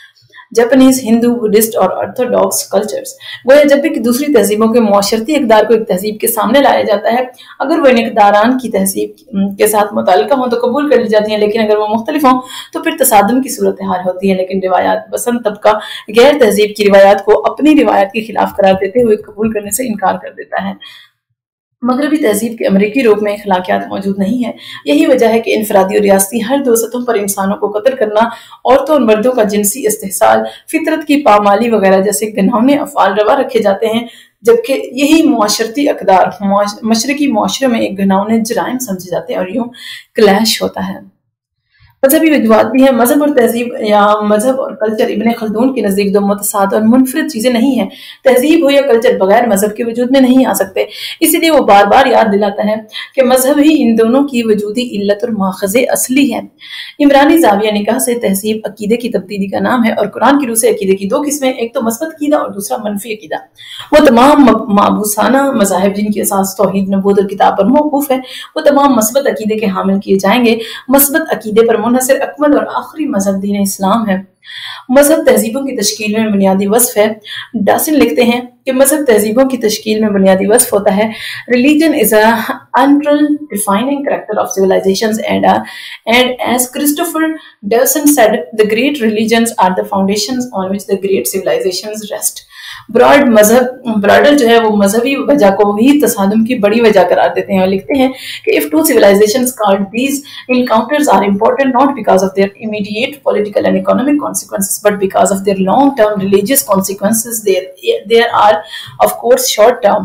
Japanese, Hindu, Buddhist और ऑर्थोडॉक्स कल्चर्स। गोया जब भी दूसरी तहजीबों के मुआशरती इक़दार को एक तहजीब के सामने लाया जाता है, अगर वो इन इक़दारान की तहजीब के साथ मुताल्लिक़ा हो तो कबूल कर ली जाती हैं, लेकिन अगर वो मुख्तलिफ हों तो फिर तसादुम की सूरत हाल होती है। लेकिन रिवायात पसंद तबका गैर तहजीब की रिवायात को अपनी रिवायत के खिलाफ करार देते हुए कबूल करने से इनकार कर देता है। मगरबी तहजीब के अमरीकी रूप में अखलाकियात मौजूद नहीं है। यही वजह है कि इनफरादी और रियासती हर दो सतहों पर इंसानों को कत्ल करना, औरतों और मर्दों का जिनसी इस्तेहसाल, फितरत की पामाली वगैरह जैसे घिनौने अफ़आल रवा रखे जाते हैं, जबकि यही मुआशरती अक़दार मशरकी मुआशरे में एक घिनौने जराइम समझे जाते हैं और यूं क्लैश होता है। मजहबी वजूहात भी है। मजहब और तहजीब या मजहब और कल्चर इब्ने खल्दून के नज़दीक दो मुतसाद और मुनफरिद चीज़ें नहीं हैं। तहजीब हो या कल्चर बगैर मजहब के वजूद में नहीं आ सकते। इसीलिए वो बार बार याद दिलाता है कि मजहब ही इन दोनों की वजूदी इल्लत और माखज़े असली है। इमरानी ज़ाविया निकाह से तहजीब अकीदे की तब्दीली का नाम है और कुरान की रूह से अकीदे की दो किस्में, एक तो मस्बत अकीदा और दूसरा मनफी अकीदा। वो तमाम माबूसाना मज़ाहिब जिनकी असास तौहीद, नबूवत और किताब पर मौकूफ है, वो तमाम मस्बत अकीदे के हामिल किए जाएंगे। मस्बत अकीदे पर मुनहसर अकमल और आखिरी मजहब दीन इस्लाम है। मजहब तहजीबों की तश्कील में बुनियादी वस्फ है। डासिन लिखते हैं कि मजहब तहजीबों की तश्कील में बुनियादी वस्फ होता है। Religion is a central defining character of civilisations and and as Christopher Dawson said, the great religions are the foundations on which the great civilisations rest. ब्रॉड मजहब ब्रॉडल जो है वो मजहबी वजह को ही तसादुम की बड़ी वजह करार देते हैं और लिखते हैं कि if two civilisations called these encounters are important not because of their immediate political and economic consequences but because of their long term religious consequences, there there are of course short term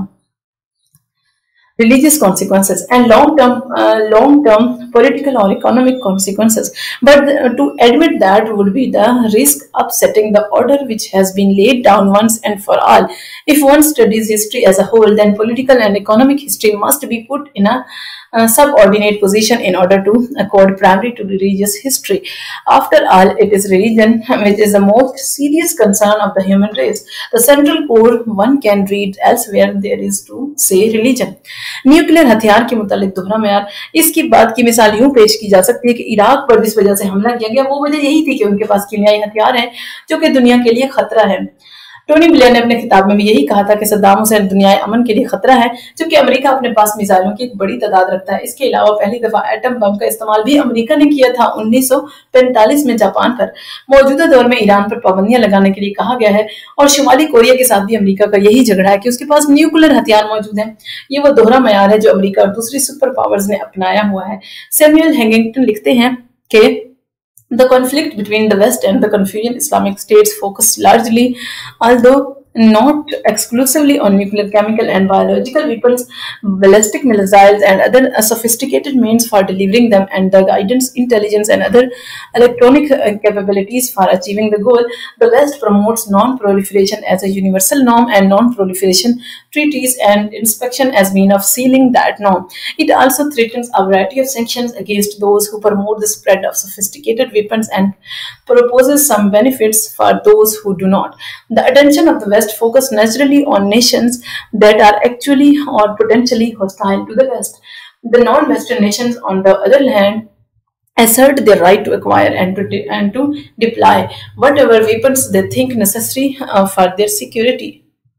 religious consequences and long term uh, long term political or economic consequences, but uh, to admit that would be the risk upsetting the order which has been laid down once and for all. If one studies history as a whole, then political and economic history must be put in a uh, subordinate position in order to accord priority to religious history. After all, it is religion which is the most serious concern of the human race. The central core one can read elsewhere there is to say religion. Nuclear हथियार के मुतालिक दोहरा मेयार, इसकी बात की मिसाल यूं पेश की जा सकती है कि इराक पर जिस वजह से हमला किया गया वो वजह यही थी कि उनके पास कीमियाई हथियार हैं जो कि दुनिया के लिए खतरा है। टोनी ब्लेयर ने अपने खिताब में भी यही कहा था कि सद्दाम हुसैन दुनियाई अमन के लिए खतरा है, जबकि अमेरिका अपने पास मिसाइलों की एक बड़ी तादाद रखता है। इसके अलावा पहली दफा एटम बम का इस्तेमाल भी अमेरिका ने किया था उन्नीस सौ पैंतालीस में जापान पर। मौजूदा दौर में ईरान पर पाबंदियां लगाने के लिए कहा गया है और शुमाली कोरिया के साथ भी अमेरिका का यही झगड़ा है कि उसके पास न्यूक्लियर हथियार मौजूद है। ये वो दोहरा मयार है जो अमेरिका और दूसरी सुपर पावर्स ने अपनाया हुआ है। सैमुअल हैंगिंगटन लिखते हैं कि the conflict between the West and the Confucian Islamic states focused largely, although not exclusively, on nuclear, chemical and biological weapons, ballistic missiles and other uh, sophisticated means for delivering them, and the guidance, intelligence and other electronic uh, capabilities for achieving the goal. The West promotes non-proliferation as a universal norm and non-proliferation treaties and inspection as mean of sealing that norm. It also threatens a variety of sanctions against those who promote the spread of sophisticated weapons and proposes some benefits for those who do not. The attention of the West focus naturally on nations that are actually or potentially hostile to the West. The non-Western nations, on the other hand, assert their right to acquire and to, and to deploy whatever weapons they think necessary uh, for their security.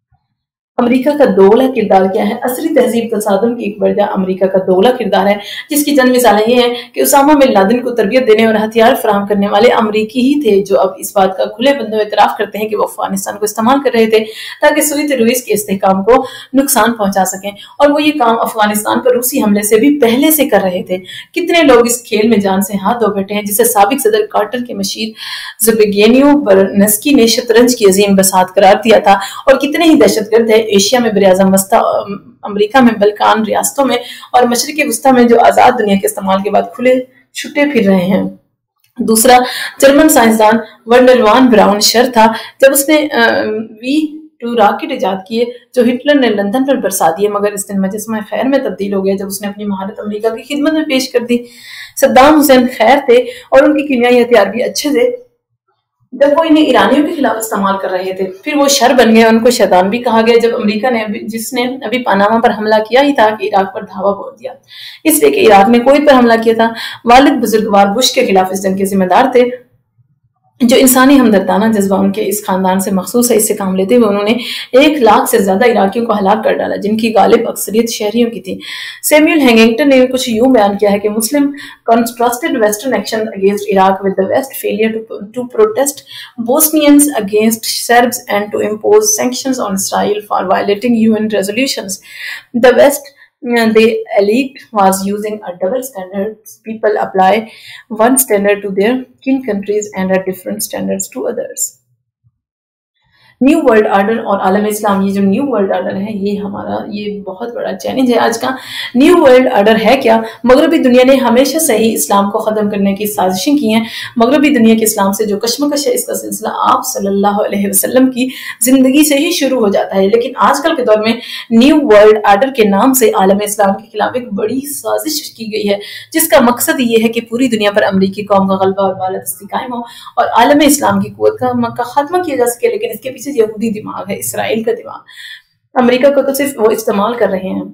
America का दोगला किरदार क्या है? असली तहजीब तसादुम की एक वजह अमेरिका का दोगला किरदार है, जिसकी चंद मिसालें ये हैं कि उसामा बिन लादेन को तरबियत देने और हथियार फराहम करने वाले अमेरिकी ही थे, जो अब इस बात का खुले बंदों इतराफ करते हैं कि वो अफगानिस्तान को इस्तेमाल कर रहे थे ताकि सुन्नी रूस के इस्तेहकाम को नुकसान पहुंचा सकें, और वो ये काम अफगानिस्तान पर रूसी हमले से भी पहले से कर रहे थे। कितने लोग इस खेल में जान से हाथ धो बैठे हैं, जिसे साबिक सदर कार्टर के मशीर ज़बिग्नेव बर्नस्की ने शतरंज की अजीम बसात करार दिया था, और कितने ही दहशतगर्द है एशिया में, बरियाज़म वस्ता अमेरिका में, बल्कान रियासतों में और मशरिक़ वस्ता में जो आज़ाद दुनिया के इस्तेमाल के बाद खुले छुट्टे फिर रहे हैं। दूसरा, जर्मन साइंसदान वर्नर वान ब्राउन शर था, जब उसने वी टू रॉकेट इजाद किए जो हिटलर ने लंदन पर बरसा दिए, मगर इस दिन मजस्मा खैर में तब्दील हो गया जब उसने अपनी महारत अमेरिका की खिदमत में पेश कर दी। सद्दाम हुसैन खैर थे और उनके कीमियाई हथियार भी अच्छे थे जब वो इन्हें ईरानियों के खिलाफ इस्तेमाल कर रहे थे, फिर वो शर बन गए, उनको शैतान भी कहा गया जब अमेरिका ने जिसने अभी पनामा पर हमला किया ही था कि इराक पर धावा बोल दिया, इसलिए कि इराक ने कोई पर हमला किया था। वालिद बुजुर्गवार बुश के खिलाफ इस जंग के जिम्मेदार थे। جو انسانی ہمدردانہ جذبہ ان کے اس خاندان سے مخصوص ہے، اس سے کام لیتے ہوئے انہوں نے ایک لاکھ سے زیادہ عراقیوں کو ہلاک کر ڈالا، جن کی غالب اکثریت شہریوں کی تھی۔ سیمیول ہینگنگٹن نے کچھ یوں بیان کیا ہے کہ مسلم contrasted Western action against Iraq with the West failure to, to protest Bosnians against Serbs and to impose sanctions on Israel for violating U N resolutions. The West, they alleged, was using a double standard. People apply one standard to their kin countries and a different standards to others. New world order اور عالم اسلام، یہ جو نیو ورلڈ آرڈر ہے یہ ہمارا یہ بہت بڑا چیلنج ہے آج کا۔ نیو ورلڈ آرڈر ہے کیا؟ مغربی دنیا نے ہمیشہ سے ہی اسلام کو ختم کرنے کی سازشیں کی ہیں۔ مغربی دنیا کے اسلام سے جو کشمکش ہے، اس کا سلسلہ آپ صلی اللہ علیہ وسلم کی زندگی سے ہی شروع ہو جاتا ہے، لیکن آج کل کے دور میں نیو ورلڈ آرڈر کے نام سے عالم اسلام کے خلاف ایک بڑی سازش کی گئی ہے، جس کا مقصد یہ ہے کہ پوری دنیا پر امریکی قوم کا غلبہ اور بالادستی قائم ہو اور عالم اسلام کی قوت کا خاتمہ کیا جا سکے، لیکن اس کے پیچھے یہودی دماغ ہے، اسرائیل کا دماغ۔ امریکہ کو تو صرف وہ استعمال کر رہے ہیں۔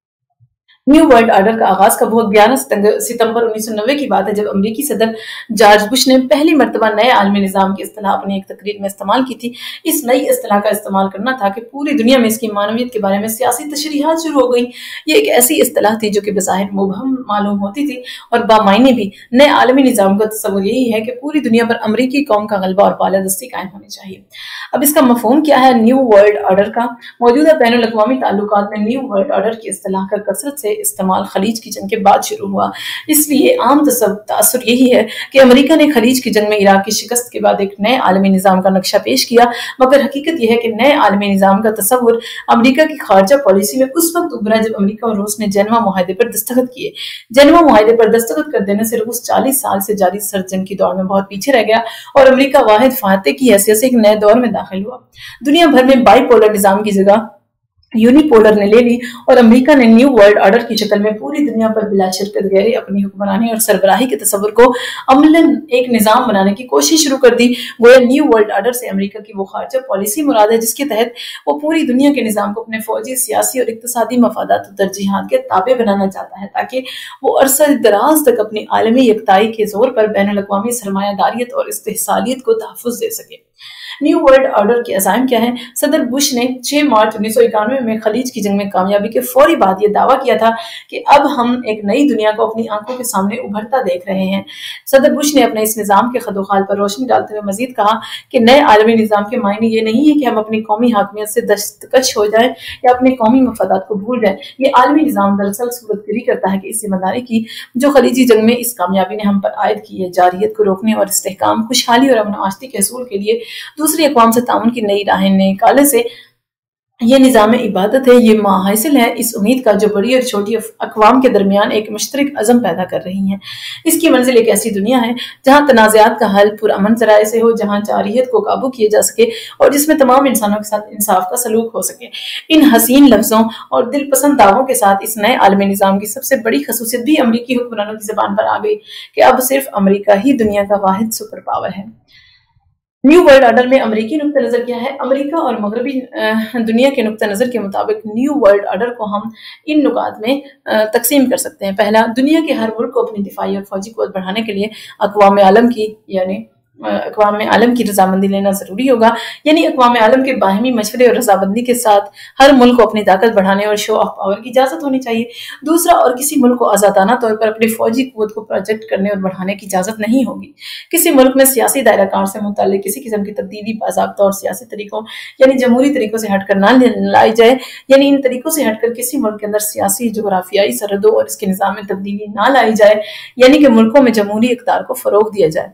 نیو ورلڈ آرڈر کا آغاز کا بہت گیارہ ستمبر انیس سو نوے کی بات ہے، جب امریکی صدر جارج بش نے پہلی مرتبہ نئے عالمی نظام کی اصطلاح اپنی ایک تقریر میں استعمال کی تھی۔ اس نئی اصطلاح کا استعمال کرنا تھا کہ پوری دنیا میں اس کی معنویت کے بارے میں سیاسی تشریحات شروع ہو گئیں۔ یہ ایک ایسی اصطلاح تھی جو کہ بظاہر مبہم معلوم ہوتی تھی اور بامعنی بھی۔ نئے عالمی نظام کا تصور یہی ہے کہ پوری دنیا پر امریکی قوم کا غلبہ اور بالادستی قائم ہونی چاہیے۔ اب اس کا مفہوم کیا ہے نیو ورلڈ آرڈر کا؟ موجودہ بین الاقوامی تعلقات میں نیو ورلڈ آرڈر کی اصطلاح کا کثرت سے استعمال خلیج کی جنگ کے بعد شروع ہوا۔ اس لیے عام تاثر یہی ہے کہ امریکہ نے خلیج کی جنگ میں عراق کی شکست کے بعد ایک نئے عالمی نظام کا نقشہ پیش کیا، مگر حقیقت یہ ہے کہ نئے عالمی نظام کا تصور امریکہ کی خارجہ پالیسی میں اس وقت ابھرا جب امریکہ اور روس نے جنیوا معاہدے پر دستخط کیے۔ جنیوا معاہدے پر دستخط کر دینے سے روس چالیس سال سے جاری سرد جنگ کی دوڑ میں بہت پیچھے رہ گیا اور امریکہ واحد فاتح کی حیثیت سے ایک نئے دور میں داخل ہوا۔ دنیا بھر میں بائی پولر نظام کی جگہ یونی پولر نے لے لی اور امریکہ نے نیو ورلڈ آرڈر کی شکل میں پوری دنیا پر بلا شرکت غیر اپنی حکمرانی اور سربراہی کے تصور کو عملاً ایک نظام بنانے کی کوشش شروع کر دی۔ گویا نیو ورلڈ آرڈر سے امریکہ کی وہ خارجہ پالیسی مراد ہے جس کے تحت وہ پوری دنیا کے نظام کو اپنے فوجی، سیاسی اور اقتصادی مفادات و ترجیحات کے تابع بنانا چاہتا ہے، تاکہ وہ عرصہ دراز تک اپنی عالمی یکتائی کے زور پر بین الاقوامی سرمایہ داریت اور استحصالیت کو تحفظ دے سکے۔ نیو ورلڈ آرڈر کے عزائم کیا ہیں؟ صدر بش نے چھ مارچ انیس سو اکانوے میں خلیج کی جنگ میں کامیابی کے فوری بعد یہ دعویٰ کیا تھا کہ اب ہم ایک نئی دنیا کو اپنی آنکھوں کے سامنے ابھرتا دیکھ رہے ہیں۔ صدر بش نے اپنے اس نظام کے خد و خال پر روشنی ڈالتے ہوئے مزید کہا کہ نئے عالمی نظام کے معنی یہ نہیں ہے کہ ہم اپنی قومی حاکمیت سے دستکش ہو جائیں یا اپنے قومی مفادات کو بھول جائیں۔ یہ عالمی نظام دراصل صورت گری کرتا ہے کہ اس ذمہ داری کی جو خلیجی جنگ میں اس کامیابی نے ہم پر عائد کی ہے، جارحیت کو روکنے اور استحکام، خوشحالی اور امن و آشتی کے حصول کے لیے دوسری اقوام سے تعاون کی نئی راہیں نکالنے سے یہ نظام عبادت ہے، یہ ماحصل ہے اس امید کا جو بڑی اور چھوٹی اقوام کے درمیان ایک مشترک عزم پیدا کر رہی ہیں۔ اس کی منزل ایک ایسی دنیا ہے جہاں تنازعات کا حل پرامن ذرائع سے ہو، جہاں جارحیت کو قابو کیا جا سکے اور جس میں تمام انسانوں کے ساتھ انصاف کا سلوک ہو سکے۔ ان حسین لفظوں اور دل پسند دعووں کے ساتھ اس نئے عالمی نظام کی سب سے بڑی خصوصیت بھی امریکی حکمرانوں کی زبان پر آ گئی کہ اب صرف امریکہ ہی دنیا کا واحد سپر پاور ہے۔ نیو ورلڈ آرڈر میں امریکی نقطہ نظر کیا ہے؟ امریکہ اور مغربی دنیا کے نقطہ نظر کے مطابق نیو ورلڈ آرڈر کو ہم ان نکات میں تقسیم کر سکتے ہیں۔ پہلا، دنیا کے ہر ملک کو اپنی دفاعی اور فوجی قوت بڑھانے کے لیے اقوام عالم کی یعنی اقوام عالم کی رضامندی لینا ضروری ہوگا، یعنی اقوام عالم کے باہمی مشورے اور رضامندی کے ساتھ ہر ملک کو اپنی طاقت بڑھانے اور شو آف پاور کی اجازت ہونی چاہیے۔ دوسرا، اور کسی ملک کو آزادانہ طور پر اپنی فوجی قوت کو پروجیکٹ کرنے اور بڑھانے کی اجازت نہیں ہوگی۔ کسی ملک میں سیاسی دائرہ کار سے متعلق کسی قسم کی تبدیلی باضابطہ اور سیاسی طریقوں یعنی جمہوری طریقوں سے ہٹ کر نہ لائی جائے، یعنی ان طریقوں سے ہٹ کر کسی ملک کے اندر سیاسی جغرافیائی سرحدوں اور اس کے نظام میں تبدیلی نہ لائی جائے، یعنی کہ ملکوں میں جمہوری اقدار کو فروغ دیا جائے۔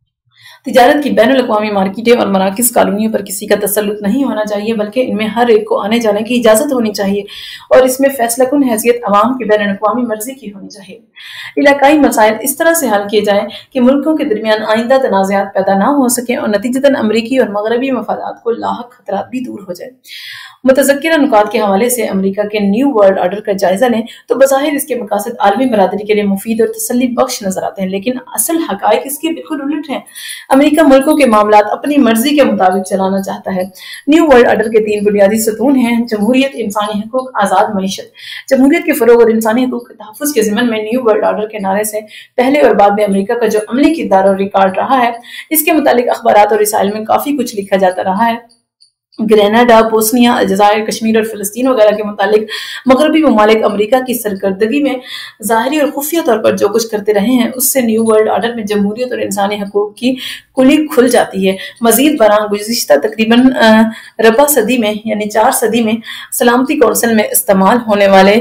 تجارت کی بین الاقوامی مارکیٹیں اور مراکز کالونیوں پر کسی کا تسلط نہیں ہونا چاہیے، بلکہ ان میں ہر ایک کو آنے جانے کی اجازت ہونی چاہیے اور اس میں فیصلہ کن حیثیت عوام کی بین الاقوامی مرضی کی ہونی چاہیے۔ علاقائی مسائل اس طرح سے حل کیے جائیں کہ ملکوں کے درمیان آئندہ تنازعات پیدا نہ ہو سکیں اور نتیجتاً امریکی اور مغربی مفادات کو لاحق خطرات بھی دور ہو جائیں۔ متذکرہ نکات کے حوالے سے امریکہ کے نیو ورلڈ آرڈر کا جائزہ لیں تو بظاہر اس کے مقاصد عالمی برادری کے لیے مفید اور تسلی بخش نظر آتے ہیں، لیکن اصل حقائق اس کے بالکل الٹ ہیں۔ امریکہ ملکوں کے معاملات اپنی مرضی کے مطابق چلانا چاہتا ہے۔ نیو ورلڈ آرڈر کے تین بنیادی ستون ہیں: جمہوریت، انسانی حقوق، آزاد معیشت۔ جمہوریت کے فروغ اور انسانی حقوق کے تحفظ کے ضمن میں نیو ورلڈ آرڈر کے نعرے سے پہلے اور بعد میں امریکہ کا جو عملی کردار اور ریکارڈ رہا ہے، اس کے متعلق اخبارات اور رسائل میں کافی کچھ لکھا جاتا رہا ہے۔ گریناڈا، بوسنیا، الجزائر، کشمیر اور فلسطین وغیرہ کے متعلق مغربی ممالک امریکہ کی سرکردگی میں ظاہری اور خفیہ طور پر جو کچھ کرتے رہے ہیں، اس سے نیو ورلڈ آرڈر میں جمہوریت اور انسانی حقوق کی کلی کھل جاتی ہے۔ مزید برآں گزشتہ تقریباً ربع صدی میں یعنی چار صدی میں سلامتی کونسل میں استعمال ہونے والے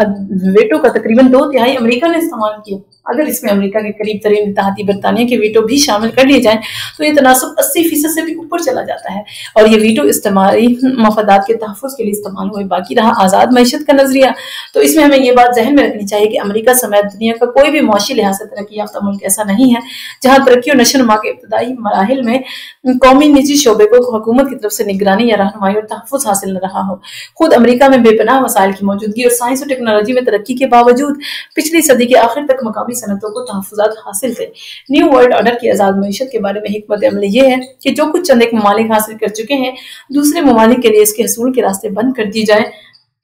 ویٹو کا تقریباً دو تہائی امریکہ نے استعمال کیا۔ اگر اس میں امریکہ کے قریب ترین اتحادی برطانیہ کے ویٹو بھی شامل کر لیے جائیں تو یہ تناسب اسی فیصد سے بھی اوپر چلا جاتا ہے، اور یہ ویٹو استعماری مفادات کے تحفظ کے لیے استعمال ہوئے۔ باقی رہا آزاد معیشت کا نظریہ، تو اس میں ہمیں یہ بات ذہن میں رکھنی چاہیے کہ امریکہ سمیت دنیا کا کوئی بھی معاشی لحاظ سے ترقی یافتہ ملک ایسا نہیں ہے جہاں ترقی اور نشوونما کے ابتدائی مراحل میں قومی نجی شعبے کو حکومت کی طرف سے نگرانی یا رہنمائی اور تحفظ حاصل نہ رہا ہو۔ خود امریکہ میں بے پناہ وسائل کی موجودگی اور سائنس اور ٹیکنالوجی میں ترقی کے باوجود پچھلی صدی کے آخر تک مقامی صنعتوں کو تحفظات حاصل تھے۔ نیو ورلڈ آرڈر کی آزاد معیشت کے بارے میں حکمت عملی یہ ہے کہ جو کچھ چند ایک ممالک حاصل کر چکے ہیں، دوسرے ممالک کے لیے اس کے حصول کے راستے بند کر دی جائے۔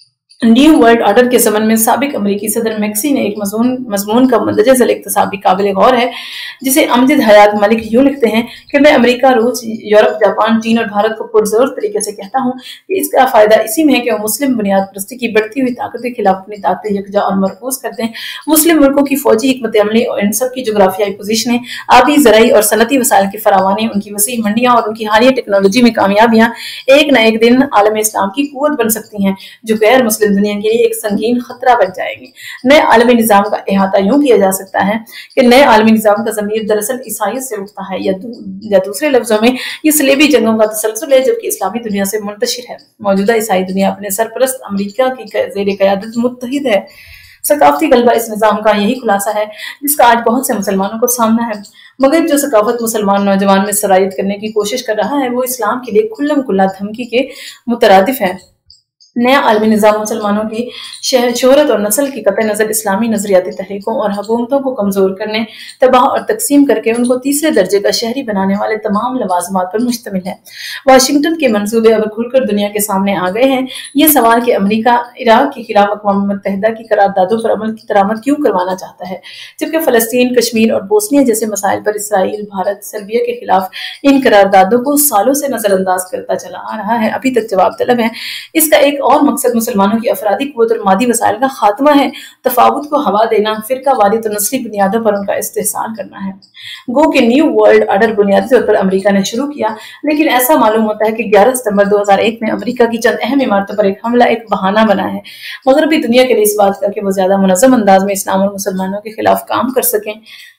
نیو ورلڈ آرڈر کے ضمن میں سابق امریکی صدر میکسی نے ایک مضمون مضمون کا مندرجہ ذیل اقتصابی قابل غور ہے، جسے امجد حیات ملک یوں لکھتے ہیں کہ میں امریکہ، روس، یورپ، جاپان، چین اور بھارت کو پرزور طریقے سے کہتا ہوں کہ اس کا فائدہ اسی میں ہے کہ وہ مسلم بنیاد پرستی کی بڑھتی ہوئی طاقت کے خلاف اپنی طاقتیں یکجا اور مرکوز کرتے ہیں۔ مسلم ملکوں کی فوجی حکمت عملی اور ان سب کی جغرافیائی پوزیشنیں، آبی، زرعی اور صنعتی وسائل کی فراوانی، ان کی وسیع منڈیاں اور ان کی حالیہ ٹیکنالوجی میں کامیابیاں ایک نہ ایک دن عالم اسلام کی قوت بن سکتی ہیں، جو غیر مسلم دنیا کے لیے ایک سنگین خطرہ بن جائے گی۔ نئے عالمی نظام کا احاطہ یوں کیا جا سکتا ہے کہ نئے عالمی نظام کا ضمیر دراصل عیسائیت سے اٹھتا ہے، یا, دو یا دوسرے لفظوں میں یہ صلیبی جنگوں کا تسلسل ہے، جبکہ اسلامی دنیا سے منتشر ہے۔ موجودہ عیسائی دنیا اپنے سرپرست امریکہ کی زیر قیادت متحد ہے۔ ثقافتی غلبہ اس نظام کا یہی خلاصہ ہے جس کا آج بہت سے مسلمانوں کو سامنا ہے، مگر جو ثقافت مسلمان نوجوان میں سرایت کرنے کی کوشش کر رہا ہے وہ اسلام کے لیے کھلم کھلا دھمکی کے مترادف ہے۔ نیا عالمی نظام مسلمانوں کی شہرت اور نسل کی قطع نظر اسلامی نظریاتی تحریکوں اور حکومتوں کو کمزور کرنے، تباہ اور تقسیم کر کے ان کو تیسرے درجے کا شہری بنانے والے تمام لوازمات پر مشتمل ہے۔ واشنگٹن کے منصوبے اب کھل کر دنیا کے سامنے آ گئے ہیں۔ یہ سوال کہ امریکہ عراق کے خلاف اقوام متحدہ کی قراردادوں پر عمل کی درآمد کیوں کروانا چاہتا ہے، جبکہ فلسطین، کشمیر اور بوسنیا جیسے مسائل پر اسرائیل، بھارت، سربیا کے خلاف ان قراردادوں کو سالوں سے نظر انداز کرتا چلا آ رہا ہے، ابھی تک جواب طلب ہے۔ اس کا ایک اور مقصد مسلمانوں کی افرادی قوت اور مادی وسائل کا خاتمہ ہے، تفاوت کو ہوا دینا، فرقہ واریت اور نسلی بنیادوں پر ان کا استحصال کرنا ہے۔ گو کہ نیو ورلڈ آرڈر بنیادی طور پر امریکہ نے شروع کیا، لیکن ایسا معلوم ہوتا ہے کہ گیارہ ستمبر دو ہزار ایک میں امریکہ کی چند اہم عمارتوں پر ایک حملہ ایک بہانہ بنا ہے مغربی دنیا کے لیے اس بات کا کہ وہ زیادہ منظم انداز میں اسلام اور مسلمانوں کے خلاف کام کر سکیں۔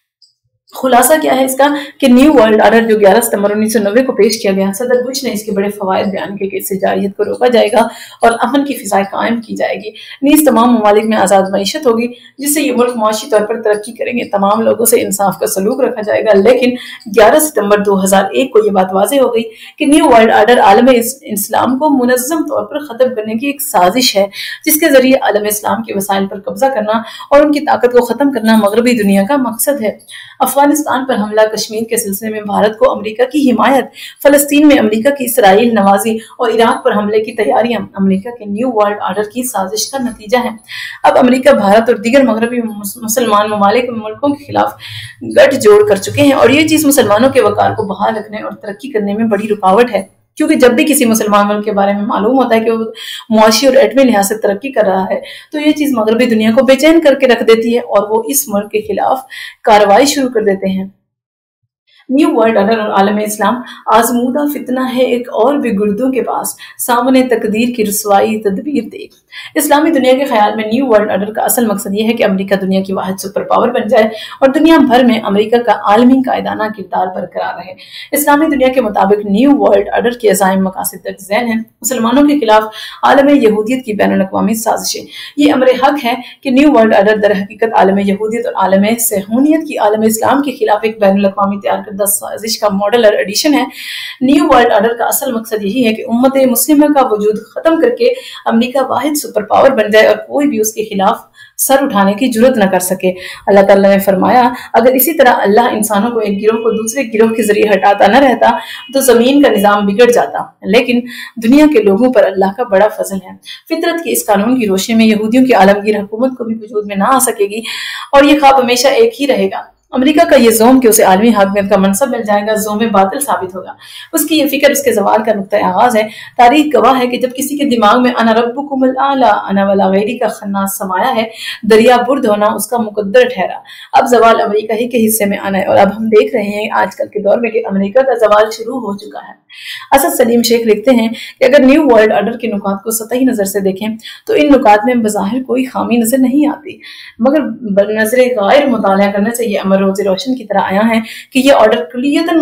خلاصہ کیا ہے اس کا کہ نیو ورلڈ آرڈر جو گیارہ ستمبر انیس سو نوے کو پیش کیا گیا، صدر بش نے اس کے بڑے فوائد بیان کیے کہ اس سے جارحیت کو روکا جائے گا اور امن کی فضائیں قائم کی جائے گی، نیز تمام ممالک میں آزاد معیشت ہوگی جس سے یہ ملک معاشی طور پر ترقی کریں گے، تمام لوگوں سے انصاف کا سلوک رکھا جائے گا۔ لیکن گیارہ ستمبر دو ہزار ایک کو یہ بات واضح ہو گئی کہ نیو ورلڈ آرڈر عالم اسلام کو منظم طور پر ختم کرنے کی ایک سازش ہے، جس کے ذریعے عالم اسلام کے وسائل پر قبضہ کرنا اور ان کی طاقت کو ختم کرنا مغربی دنیا کا مقصد ہے۔ افغانستان پر حملہ، کشمیر کے سلسلے میں بھارت کو امریکہ کی حمایت، فلسطین میں امریکہ کی اسرائیل نوازی اور عراق پر حملے کی تیاریاں امریکہ کے نیو ورلڈ آرڈر کی سازش کا نتیجہ ہیں۔ اب امریکہ، بھارت اور دیگر مغربی مسلمان ممالک ملکوں کے خلاف گٹھ جوڑ کر چکے ہیں، اور یہ چیز مسلمانوں کے وقار کو بحال رکھنے اور ترقی کرنے میں بڑی رکاوٹ ہے، کیونکہ جب بھی کسی مسلمان ملک کے بارے میں معلوم ہوتا ہے کہ وہ معاشی اور ایٹمی لحاظ سے ترقی کر رہا ہے تو یہ چیز مغربی دنیا کو بے چین کر کے رکھ دیتی ہے اور وہ اس ملک کے خلاف کارروائی شروع کر دیتے ہیں۔ نیو ورلڈ آرڈر اور عالم اسلام آزمودہ فتنہ ہے ایک اور بھی گردوں کے پاس، سامنے تقدیر کی رسوائی تدبیر دیکھ۔ اسلامی دنیا کے خیال میں نیو ورلڈ آرڈر کا اصل مقصد یہ ہے کہ امریکہ دنیا کی واحد سپر پاور بن جائے اور دنیا بھر میں امریکہ کا عالمی قائدانہ کردار برقرار رہے۔ اسلامی دنیا کے مطابق نیو ورلڈ آرڈر کے عزائم مقاصد درج ذیل ہیں: مسلمانوں کے خلاف عالم یہودیت کی بین الاقوامی سازشیں۔ یہ امر حق ہے کہ نیو ورلڈ آرڈر در حقیقت عالم یہودیت اور عالم صہیونیت کی عالم اسلام کے خلاف ایک بین الاقوامی تیار کردہ سازش کا ماڈلر ایڈیشن ہے۔ نیو ورلڈ آرڈر کا اصل مقصد یہی ہے کہ امت مسلمہ کا وجود ختم کر کے امریکہ واحد सुपर पावर बन जाए और कोई भी उसके खिलाफ सर उठाने की जुर्रत न कर सके। अल्लाह ताला ने फरमाया, अगर इसी तरह अल्लाह इंसानों को एक गिरोह को दूसरे गिरोह के जरिए हटाता न रहता तो जमीन का निजाम बिगड़ जाता, लेकिन दुनिया के लोगों पर अल्लाह का बड़ा फजल है। फितरत के इस कानून की रोशनी में यहूदियों की आलमगीर हुकूमत को भी वजूद में ना आ सकेगी और ये ख्वाब हमेशा एक ही रहेगा। अमेरिका का ये जोम कि उसे आलमी हाकमियत का मनसब मिल जाएगा, जोम बातिल साबित होगा। उसकी ये फिक्र उसके जवाल का नुक्ता आगाज है। तारीख गवाह है कि जब किसी के दिमाग में अना रब्बुकुमुल आला अना वला गैरी का खन्नास समाया है, दरिया बुर्द होना उसका मुकद्दर ठहरा। अब जवाल अमेरिका ही के हिस्से में आना है और अब हम देख रहे हैं आजकल के दौर में कि अमेरिका का जवाल शुरू हो चुका है। असद सलीम शेख लिखते हैं कि अगर न्यू वर्ल्ड ऑर्डर के नुकात को सतही नजर से देखें तो इन नुकात में बज़ाहिर कोई खामी नजर नहीं आती, मगर नजर गैर मुताला करने से ये अमर रोज़ रोशन की तरह आया है कि ये ऑर्डर कुलियतन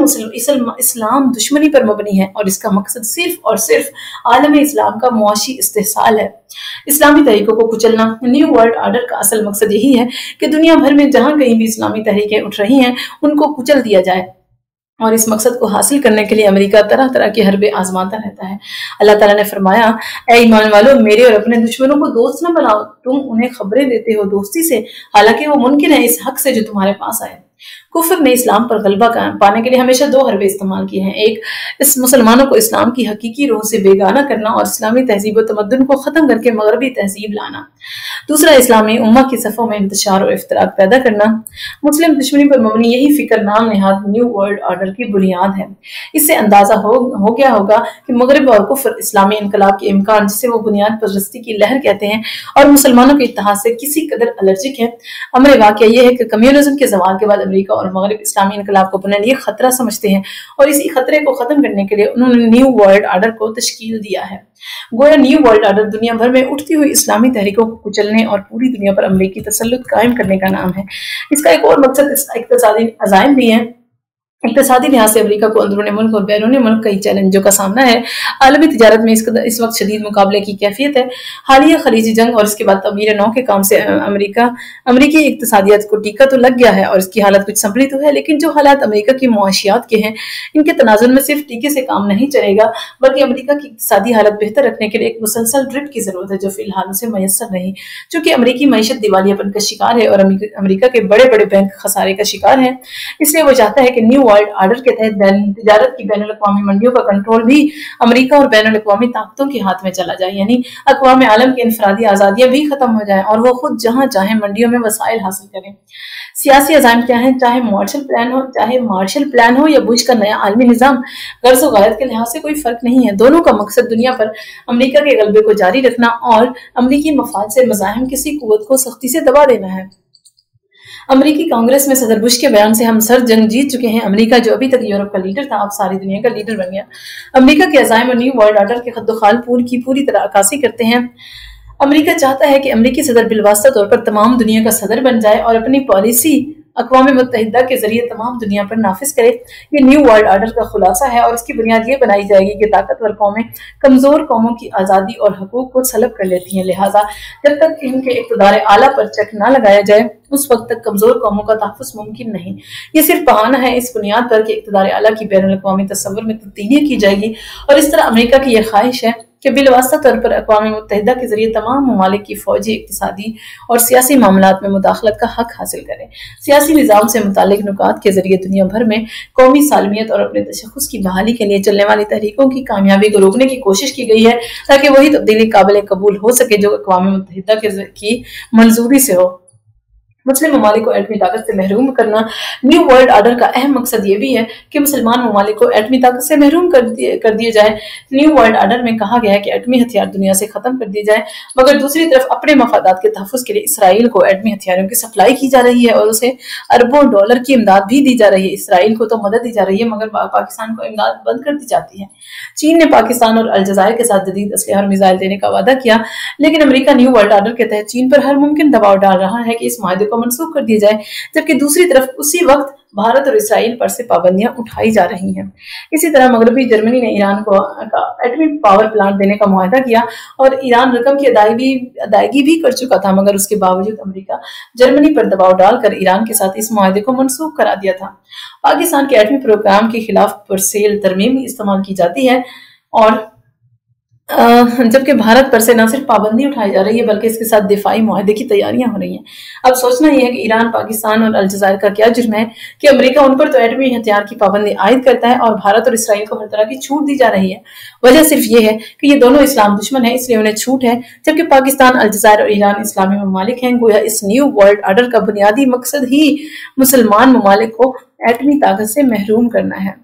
इस्लाम दुश्मनी पर मबनी है और इसका मकसद सिर्फ और सिर्फ आलम इस्लाम का मुआशी इस्तेहसाल है, इस्लामी तहरीकों को कुचलना। न्यू वर्ल्ड ऑर्डर का असल मकसद यही है कि दुनिया भर में जहां कहीं भी इस्लामी तहरीकें उठ रही हैं उनको कुचल दिया जाए और इस मकसद को हासिल करने के लिए अमेरिका तरह तरह के हरबे आजमाता रहता है। अल्लाह ताला ने फरमाया, ऐ ईमान वालों, मेरे और अपने दुश्मनों को दोस्त न बनाओ, तुम उन्हें खबरें देते हो दोस्ती से, हालांकि वो मुमकिन है इस हक से जो तुम्हारे पास आए। कुफर ने इस्लाम पर गलबा पाने के लिए हमेशा दो हरबे इस्तेमाल किए हैं। एक, इस मुसलमानों को इस्लाम की हकीकी रूह से बेगाना करना और इस्लामी तहजीब और तमद्दुन को खत्म करके मगरबी तहजीब लाना। दूसरा, इस्लामी उम्मा की सफ़ों में इंतशार और इफ्तराक पैदा करना। मुस्लिम दुश्मनी पर मबनी यही फिक्र नाम नेहाद न्यू वर्ल्ड ऑर्डर की बुनियाद है। इससे अंदाजा हो, हो गया होगा कि मगरब और कुफर इस्लामी इनकलाब के इम्कान, जिसे वो बुनियाद परस्ती की लहर कहते हैं, और मुसलमानों के इत्तेहाद से किसी कदर एलर्जिक है। अमर वाक़या यह है कि कम्युनिज्म के ज़वाल के बाद अमेरिका और मगरब इस्लामी इनकलाब को बुनियादी खतरा समझते हैं और इसी खतरे को खत्म करने के लिए उन्होंने न्यू वर्ल्ड ऑर्डर को तश्कील दिया है। गोया न्यू वर्ल्ड ऑर्डर दुनिया भर में उठती हुई इस्लामी तहरीकों को कुचलने और पूरी दुनिया पर अमेरिकी तसल्लुत कायम करने का नाम है। इसका एक और मकसद इक्तिसादी अज़ाइम भी है। इक्तिसादी लिहाज से अमेरिका को अंदरूनी मुल्क और बैरूनी मुल्क कई चैलेंजों का सामना है। आलमी तिजारत में इस, इस वक्त शदीद मुकाबले की कैफियत है। हालिया खलीजी जंग और इसके बाद तमीर नौ के काम से अमेरिका अमेरिकी इक्तिसादियत को टीका तो लग गया है और इसकी हालत कुछ संभली तो है, लेकिन जो हालात अमेरिका की मुआशियात के हैं, इनके तनाजुर में सिर्फ टीके से काम नहीं चलेगा, बल्कि अमेरिका की इक्तिसादी हालत बेहतर रखने के लिए एक मुसलसल ड्रिप की जरूरत है, जो फिलहाल उसे मैसर नहीं। चूंकि अमेरिकी मईशत दिवालियापन का शिकार है और अमेरिका के बड़े बड़े बैंक खसारे का शिकार है, इसलिए वो चाहता है कि न्यू वर्ल्ड ऑर्डर के तहत तिजारत की बैनुल अक़वामी मंडियों का कंट्रोल भी अमेरिका और बैनुल अक़वामी ताकतों के हाथ में चला जाए, यानी अक़वाम आलम की इनफरादी आज़ादियां भी खत्म हो जाएं और वो खुद जहां चाहे मंडियों में वसाइल हासिल करें। सियासी अज़ाइम क्या है, चाहे मार्शल प्लान हो चाहे मार्शल प्लान हो या बुश का नया आलमी निज़ाम, गर्ज़ व गायत के लिहाज से कोई फर्क नहीं है। दोनों का मकसद दुनिया पर अमेरिका के गलबे को जारी रखना और अमेरिकी मफाद से मज़ाहिम किसी कुव्वत को सख्ती से दबा देना है। अमेरिकी कांग्रेस में सदर बुश के बयान से हम सर जंग जीत चुके हैं। अमेरिका जो अभी तक यूरोप का लीडर था, अब सारी दुनिया का लीडर बन गया। अमेरिका के अज़ाइम और न्यू वर्ल्ड ऑर्डर के खद्दोखाल पूरी की पूरी तरह अक्कासी करते हैं। अमेरिका चाहता है कि अमेरिकी सदर बिलवास्ता तौर पर तमाम दुनिया का सदर बन जाए और अपनी पॉलिसी अक़वाम मुत्तहिदा के जरिए तमाम दुनिया पर नाफिज करे। ये न्यू वर्ल्ड ऑर्डर का खुलासा है और इसकी बुनियाद ये बनाई जाएगी कि ताकतवर कौमें कमजोर कौमों की आज़ादी और हकूक को सलब कर लेती हैं, लिहाजा जब तक इनके इक़्तिदार आला पर चेक न लगाया जाए उस वक्त तक कमजोर कौमों का तहफ़्फ़ुज़ मुमकिन नहीं। ये सिर्फ बहाना है इस बुनियाद पर कि इक़्तिदार आला की बैनुल अक़वामी तसव्वुर में तब्दीली की जाएगी और इस तरह अमेरिका की यह ख्वाहिश है कि बिलवास्ता तौर पर अक़वाम मुत्तहिदा के जरिए तमाम ममालिक की फौजी, इक़्तिसादी और सियासी मामलात में मुदाखलत का हक हासिल करें। सियासी निज़ाम से मुतालिक नुकात के जरिए दुनिया भर में कौमी सालमियत और अपने तशख़्ख़ुस की बहाली के लिए चलने वाली तहरीकों की कामयाबी को रोकने की कोशिश की गई है, ताकि वही तब्दीली काबिल कबूल हो सके जो अक़वाम मुत्तहिदा की मंजूरी से हो। मुस्लिम ममालिक को एटमी ताकत से महरूम करना। न्यू वर्ल्ड ऑर्डर का अहम मकसद ये भी है कि मुसलमान ममालिक को एटमी ताकत से महरूम कर दिए कर दिए जाए। न्यू वर्ल्ड ऑर्डर में कहा गया है कि एटमी हथियार दुनिया से खत्म कर दिए जाए, मगर दूसरी तरफ अपने मफादात के तहफ़्फ़ुज़ के लिए इसराइल को एटमी हथियारों की सप्लाई की जा रही है और उसे अरबों डॉलर की इमदाद भी दी जा रही है। इसराइल को तो मदद दी जा रही है, मगर पाकिस्तान को इमदाद बंद कर दी जाती है। चीन ने पाकिस्तान और अलजायर के साथ जदीद असलहा और मिसाइल देने का वादा किया, लेकिन अमेरिका न्यू वर्ल्ड ऑर्डर के तहत चीन पर हर मुमकिन दबाव डाल रहा है कि इस माहे को मनसूख कर दिया जाए, जबकि दूसरी तरफ उसी वक्त भारत और इसराइल पर से पाबंदियां उठाई जा रही हैं। इसी तरह मगरबी जर्मनी ने ईरान को एटमी पावर प्लांट देने का मुआहदा किया और ईरान रकम की अदायगी अदायगी भी कर चुका था, मगर उसके बावजूद अमेरिका जर्मनी पर दबाव डालकर ईरान के साथ इस मुआहदे को मनसूख करा दिया था। पाकिस्तान के एटमी प्रोग्राम के खिलाफ पुरसेल तरमीम इस्तेमाल की जाती है और जबकि भारत पर से न सिर्फ पाबंदी उठाई जा रही है बल्कि इसके साथ दिफाई मुआहदे की तैयारियां हो रही हैं। अब सोचना यह है कि ईरान, पाकिस्तान और अलजायर का क्या जुर्म है कि अमेरिका उन पर तो एटमी हथियार की पाबंदी आयद करता है और भारत और इसराइल को हर तरह की छूट दी जा रही है। वजह सिर्फ ये है कि ये दोनों इस्लाम दुश्मन है, इसलिए उन्हें छूट है, जबकि पाकिस्तान, अलजायर और ईरान इस्लामी ममालिक हैं। गोया इस न्यू वर्ल्ड ऑर्डर का बुनियादी मकसद ही मुसलमान ममालिक को एटमी ताकत से महरूम करना है।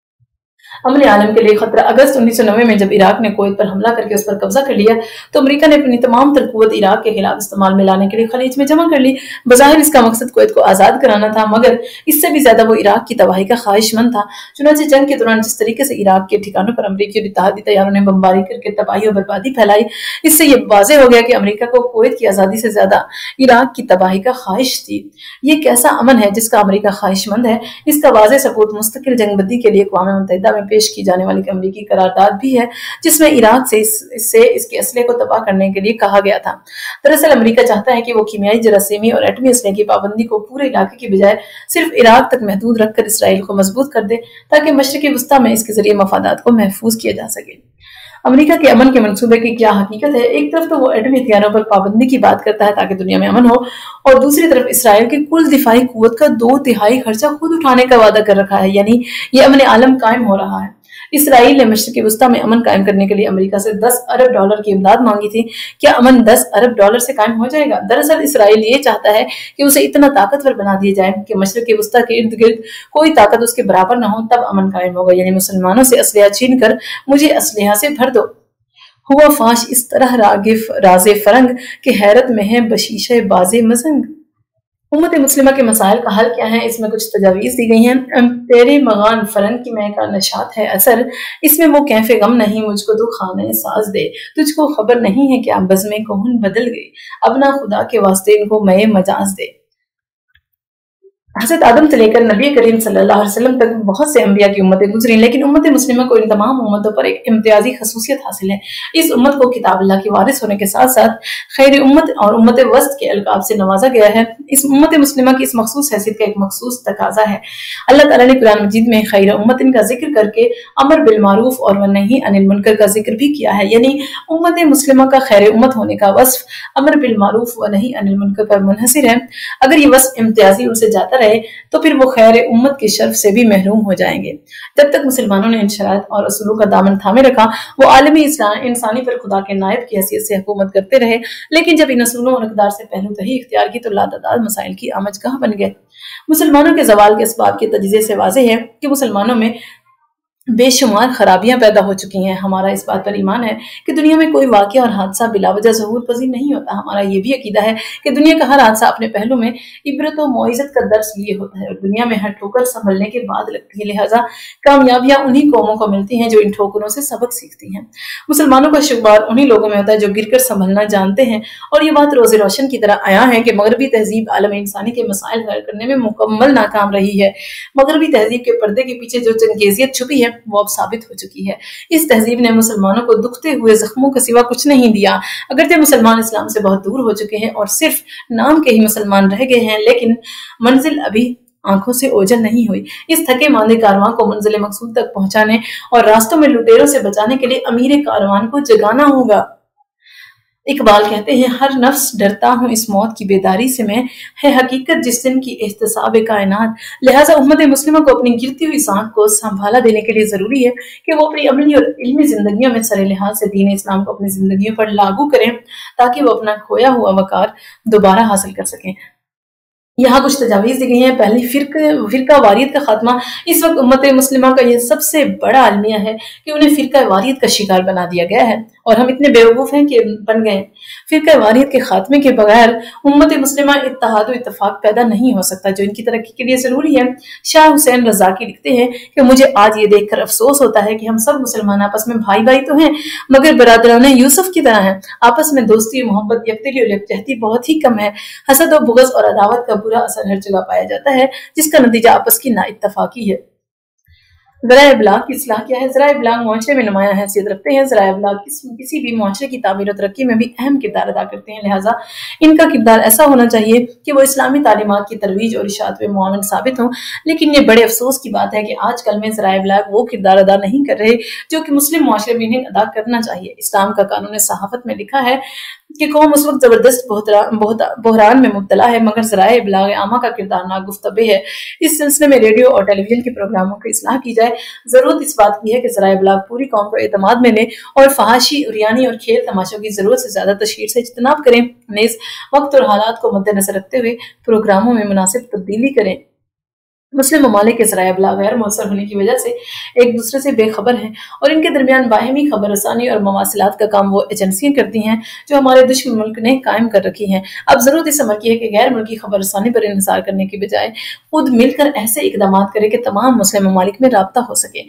अमन आलम के लिए खतरा। अगस्त उन्नीस सौ नब्बे में जब इराक ने कुवैत पर हमला करके उस पर कब्जा कर लिया तो अमेरिका ने अपनी तमाम तर कुव्वत इराक के खिलाफ इस्तेमाल में लाने के लिए खलीज में जमा कर ली। बज़ाहिर इसका मकसद कुवैत को आजाद कराना था, मगर इससे भी ज्यादा वो इराक की तबाही का ख्वाहिशमंद था। चुनांचे जंग के दौरान जिस तरीके से इराक के ठिकानों पर अमरीकी और इत्तेहादी तैयारों ने बमबारी करके तबाही और बर्बादी फैलाई, इससे ये वाज़ेह हो गया कि अमरीका को कुवैत की आजादी से ज्यादा इराक की तबाही का ख्वाहिश थी। ये कैसा अमन है जिसका अमरीका ख्वाहिशमंद है, इसका वाज़ेह सबूत मुस्तकिल जंगबंदी के लिए अक़वाम मुत्तहिदा में पेश की जाने वाली अमरीकी करारदाद भी है, जिसमें इराक से इस, इससे इसके असले को तबाह करने के लिए कहा गया था। दरअसल अमेरिका चाहता है कि वो कीमियाई, जरासीमी और एटमी असले की पाबंदी को पूरे इलाके की बजाय सिर्फ इराक तक महदूद रखकर इसराइल को मजबूत कर दे, ताकि मशरिकी वस्ता में इसके जरिए मफादात को महफूज किया जा सके। अमेरिका के अमन के मंसूबे की क्या हकीकत है? एक तरफ तो वो एटमी हथियारों पर पाबंदी की बात करता है ताकि दुनिया में अमन हो, और दूसरी तरफ इसराइल की कुल दिफाई कुव्वत का दो तिहाई खर्चा खुद उठाने का वादा कर रखा है, यानी ये अमन आलम कायम हो रहा है। इसराइल ने मशरिकी वस्ता में अमन कायम करने के लिए अमेरिका से दस अरब डॉलर की इमदाद मांगी थी। क्या अमन दस अरब डॉलर से कायम हो जाएगा? दरअसल इसराइल ये चाहता है कि उसे इतना ताकतवर बना दिया जाए कि मशरिकी वस्ता के इर्द गिर्द कोई ताकत उसके बराबर न हो, तब अमन कायम होगा। यानी मुसलमानों से असलिया छीन कर मुझे असलिया से भर दो। हुआ फाश इस तरह रागिफ राजे फरंग के हैरत में है बशीशे बाजे मजंग। उम्मत मुस्लिमा के मसाइल का हल क्या है, इसमें कुछ तजावीज़ दी गई हैं। तेरे मगान फरंग की मैं का नशात है असर, इसमें वो कैफे गम नहीं मुझको तो खाने साज दे, तुझको खबर नहीं है क्या बज़्मे कोहन बदल गई, अब ना खुदा के वास्ते इनको मये मजाज दे। हज़रत आदम से लेकर नबी करीम सल्लल्लाहु अलैहि वसल्लम तक बहुत से अंबिया की उम्मतें गुजरी, लेकिन उम्मत मुस्लिमा को इन तमाम उम्मतों पर एक इम्तियाजी खसूसियत हासिल है। इस उम्मत को किताब अल्लाह की वारिस होने के साथ साथ खैर उम्मत और उम्मत वस्त के अलकाब से नवाजा गया है। इस उम्मत मुस्लिमा की इस मखसूस हैसियत का एक मखसूस तकाजा है। अल्लाह ताला ने कुरान मजीद में खैर उम्मतिन का जिक्र करके अमर बिल मारूफ और नही अनिल मुनकर का जिक्र भी किया है, यानी उम्मत मुस्लिमा का खैर उम्मत होने का वस्फ अमर बिल मारूफ व नही अनिल मुनकर पर मुनहसिर है। अगर ये वस्फ इम्तियाजी उनसे जाता रहे तो फिर वो खैर उम्मत की शर्फ से भी महरूम हो जाएंगे। जब तक मुसलमानों ने इन शराइत और असूलों का दामन थामे रखा, वो आलमी इंसानी पर खुदा के नायब की हैसियत से हुकूमत करते रहे, लेकिन जब इन असूलों और अक़दार से पहलू तही इख्तियार की तो लातादाद मसाइल की आमजगाह बन गए। मुसलमानों के ज़वाल के असबाब के तजीज़े से वाज़ेह है कि मुसलमानों में बेशुमार खराबियां पैदा हो चुकी हैं। हमारा इस बात पर ईमान है कि दुनिया में कोई वाक़या और हादसा बिलावजह ज़हूर पज़ीर नहीं होता। हमारा ये भी अकीदा है कि दुनिया का हर हादसा अपने पहलू में इबरत और मौइज़त का दर्स लिए होता है और दुनिया में हर ठोकर संभलने के बाद लगती है। लिहाजा कामयाबियां उन्हीं कौमों को मिलती हैं जो इन ठोकरों से सबक सीखती हैं। मुसलमानों का शुमार उन्हीं लोगों में होता है जो गिरकर संभलना जानते हैं, और ये बात रोज़े रोशन की तरह आया है कि मगरबी तहजीब आलम इंसानी के मसाइल हल करने में मुकम्मल नाकाम रही है। मगरबी तहजीब के पर्दे के पीछे जो चंगेजियत छुपी है वो अब साबित हो चुकी है। इस तहजीब ने मुसलमानों को दुखते हुए जख्मों के सिवा कुछ नहीं दिया। अगरचे मुसलमान इस्लाम से बहुत दूर हो चुके हैं और सिर्फ नाम के ही मुसलमान रह गए हैं, लेकिन मंजिल अभी आंखों से ओझल नहीं हुई। इस थके मांदे कारवां को मंजिल मकसूद तक पहुंचाने और रास्तों में लुटेरों से बचाने के लिए अमीर कारवान को जगाना होगा। इकबाल कहते हैं, हर नफ्स डरता हूँ इस मौत की बेदारी से मैं, है हकीकत जिस दिन की एहतसाब कायनात। लिहाजा उम्मत मुस्लिमा को अपनी गिरती हुई सांख को संभाला देने के लिए जरूरी है कि वो अपनी अमली और इल्मी जिंदगियों में सरे लिहाज से दीन इस्लाम को अपनी जिंदगियों पर लागू करें, ताकि वो अपना खोया हुआ वकार दोबारा हासिल कर सकें। यहाँ कुछ तजावीज़ दी गई हैं। पहली फिरका फिरका वारियत का खात्मा। इस वक्त उम्मत मुस्लिमा का यह सबसे बड़ा अलमिया है कि उन्हें फिरका वारियत का शिकार बना दिया गया है और हम इतने बेवकूफ़ हैं कि बन गए। फिरका वारियत के खात्मे के बगैर उम्मत मुस्लिमा इत्तेहाद और इत्तफाक पैदा नहीं हो सकता, जो इनकी तरक्की के लिए ज़रूरी है। शाह हुसैन रज़ाकी लिखते हैं कि मुझे आज ये देखकर अफसोस होता है कि हम सब मुसलमान आपस में भाई भाई तो हैं, मगर बरादरान यूसुफ की तरह हैं। आपस में दोस्ती, मोहब्बत, यकदिली और यकजहती बहुत ही कम है। हसद और बुग़्ज़ और अदावत का बुरा असर हर जगह पाया जाता है, जिसका नतीजा आपस की नाइत्तफाकी है। ذرائع ابلاغ کی اصلاح کیا ہے؟ ذرائع ابلاغ معاشرے میں نمایاں حیثیت رکھتے ہیں۔ ذرائع ابلاغ کسی بھی معاشرے کی تعمیر و ترقی میں بھی اہم کردار ادا کرتے ہیں، لہٰذا ان کا کردار ایسا ہونا چاہیے کہ وہ اسلامی تعلیمات کی ترویج اور اشاعت میں معاون ثابت ہوں۔ لیکن یہ بڑے افسوس کی بات ہے کہ آج کل میں ذرائع ابلاغ وہ کردار ادا نہیں کر رہے جو کہ مسلم معاشرے میں انہیں ادا کرنا چاہیے۔ اسلام کا قانون صحافت میں لکھا ہے کہ قوم اس وقت زبردست بحران میں مبتلا ہے مگر ذرائع ابلاغ عامہ کا کردار ناگفتبے ہے۔ اس سلسلے میں ریڈیو اور ٹیلی ویژن کے پروگراموں کی اصلاح کی جائے۔ ضرورت اس بات کی ہے کہ ذرائع ابلاغ پوری قوم کو اعتماد میں لیں اور فحاشی، عریانی اور کھیل تماشوں کی ضرورت سے زیادہ تشہیر سے اجتناب کریں، نیز وقت اور حالات کو مد نظر رکھتے ہوئے پروگراموں میں مناسب تبدیلی کریں۔ مسلم ممالک کے ذرائع ابلاغ غیر مؤثر ہونے کی وجہ سے ایک دوسرے سے بے خبر ہیں اور ان کے درمیان باہمی خبر رسانی اور مواصلات کا کام وہ ایجنسیاں کرتی ہیں جو ہمارے دشمن ملک نے قائم کر رکھی ہیں۔ اب ضرورت اس امر کی ہے کہ غیر ملکی خبر رسانی پر انحصار کرنے کی بجائے خود مل کر ایسے اقدامات کرے کہ تمام مسلم ممالک میں رابطہ ہو سکے۔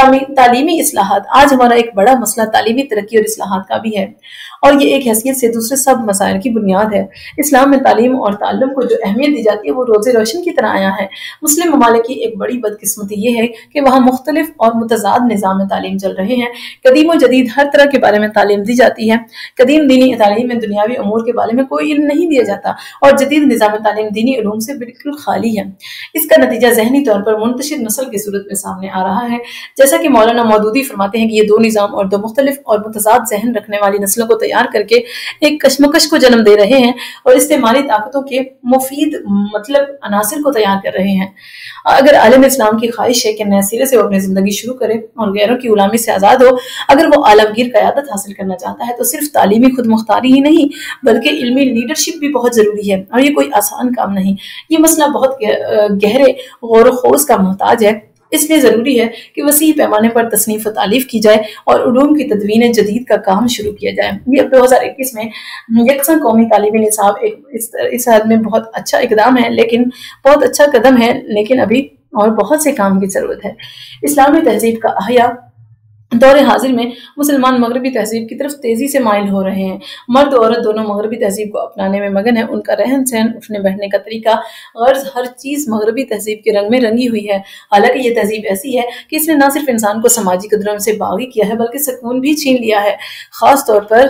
تعلیمی اصلاحات، آج ہمارا ایک بڑا مسئلہ تعلیمی ترقی اور اصلاحات کا بھی ہے اور یہ ایک حیثیت سے دوسرے سب مسائل کی بنیاد ہے۔ اسلام میں تعلیم اور تعلم کو جو اہمیت دی جاتی ہے وہ روز روشن کی طرح آیا ہے۔ مسلم ممالک کی ایک بڑی بدقسمتی یہ ہے کہ وہاں مختلف اور متضاد نظام تعلیم چل رہے ہیں۔ قدیم و جدید ہر طرح کے بارے میں تعلیم دی جاتی ہے۔ قدیم دینی تعلیم میں دنیاوی امور کے بارے میں کوئی علم نہیں دیا جاتا اور جدید نظام تعلیم دینی علوم سے بالکل خالی ہے۔ اس کا نتیجہ ذہنی طور پر منتشر نسل کی صورت میں سامنے آ رہا ہے۔ جیسا کہ مولانا مودودی فرماتے ہیں کہ یہ دو نظام اور دو مختلف اور متضاد ذہن رکھنے والی نسلوں کو تیار کر کے ایک کشمکش کو جنم دے رہے ہیں اور استعماری طاقتوں کے مفید مطلب عناصر کو تیار کر رہے ہیں۔ اگر عالم اسلام کی خواہش ہے کہ نئے سرے سے وہ اپنی زندگی شروع کرے اور غیروں کی غلامی سے آزاد ہو، اگر وہ عالمگیر قیادت حاصل کرنا چاہتا ہے تو صرف تعلیمی خود مختاری ہی نہیں بلکہ علمی لیڈرشپ بھی بہت ضروری ہے اور یہ کوئی آسان کام نہیں۔ یہ مسئلہ بہت گہرے غور و خوض کا محتاج ہے۔ اس لیے ضروری ہے کہ وسیع پیمانے پر تصنیف و تالیف کی جائے اور علوم کی تدوین جدید کا کام شروع کیا جائے۔ یہ اب دو ہزار اکیس میں یکساں قومی تعلیمی نصاب ایک اس حد میں بہت اچھا اقدام ہے لیکن بہت اچھا قدم ہے لیکن ابھی اور بہت سے کام کی ضرورت ہے۔ اسلامی تہذیب کا احیاء دور حاضر میں مسلمان مغربی تہذیب کی طرف تیزی سے مائل ہو رہے ہیں۔ مرد و عورت دونوں مغربی تہذیب کو اپنانے میں مگن ہیں۔ ان کا رہن سہن، اٹھنے بیٹھنے کا طریقہ، غرض ہر چیز مغربی تہذیب کے رنگ میں رنگی ہوئی ہے۔ حالانکہ یہ تہذیب ایسی ہے کہ اس نے نہ صرف انسان کو سماجی قدروں سے باغی کیا ہے بلکہ سکون بھی چھین لیا ہے۔ خاص طور پر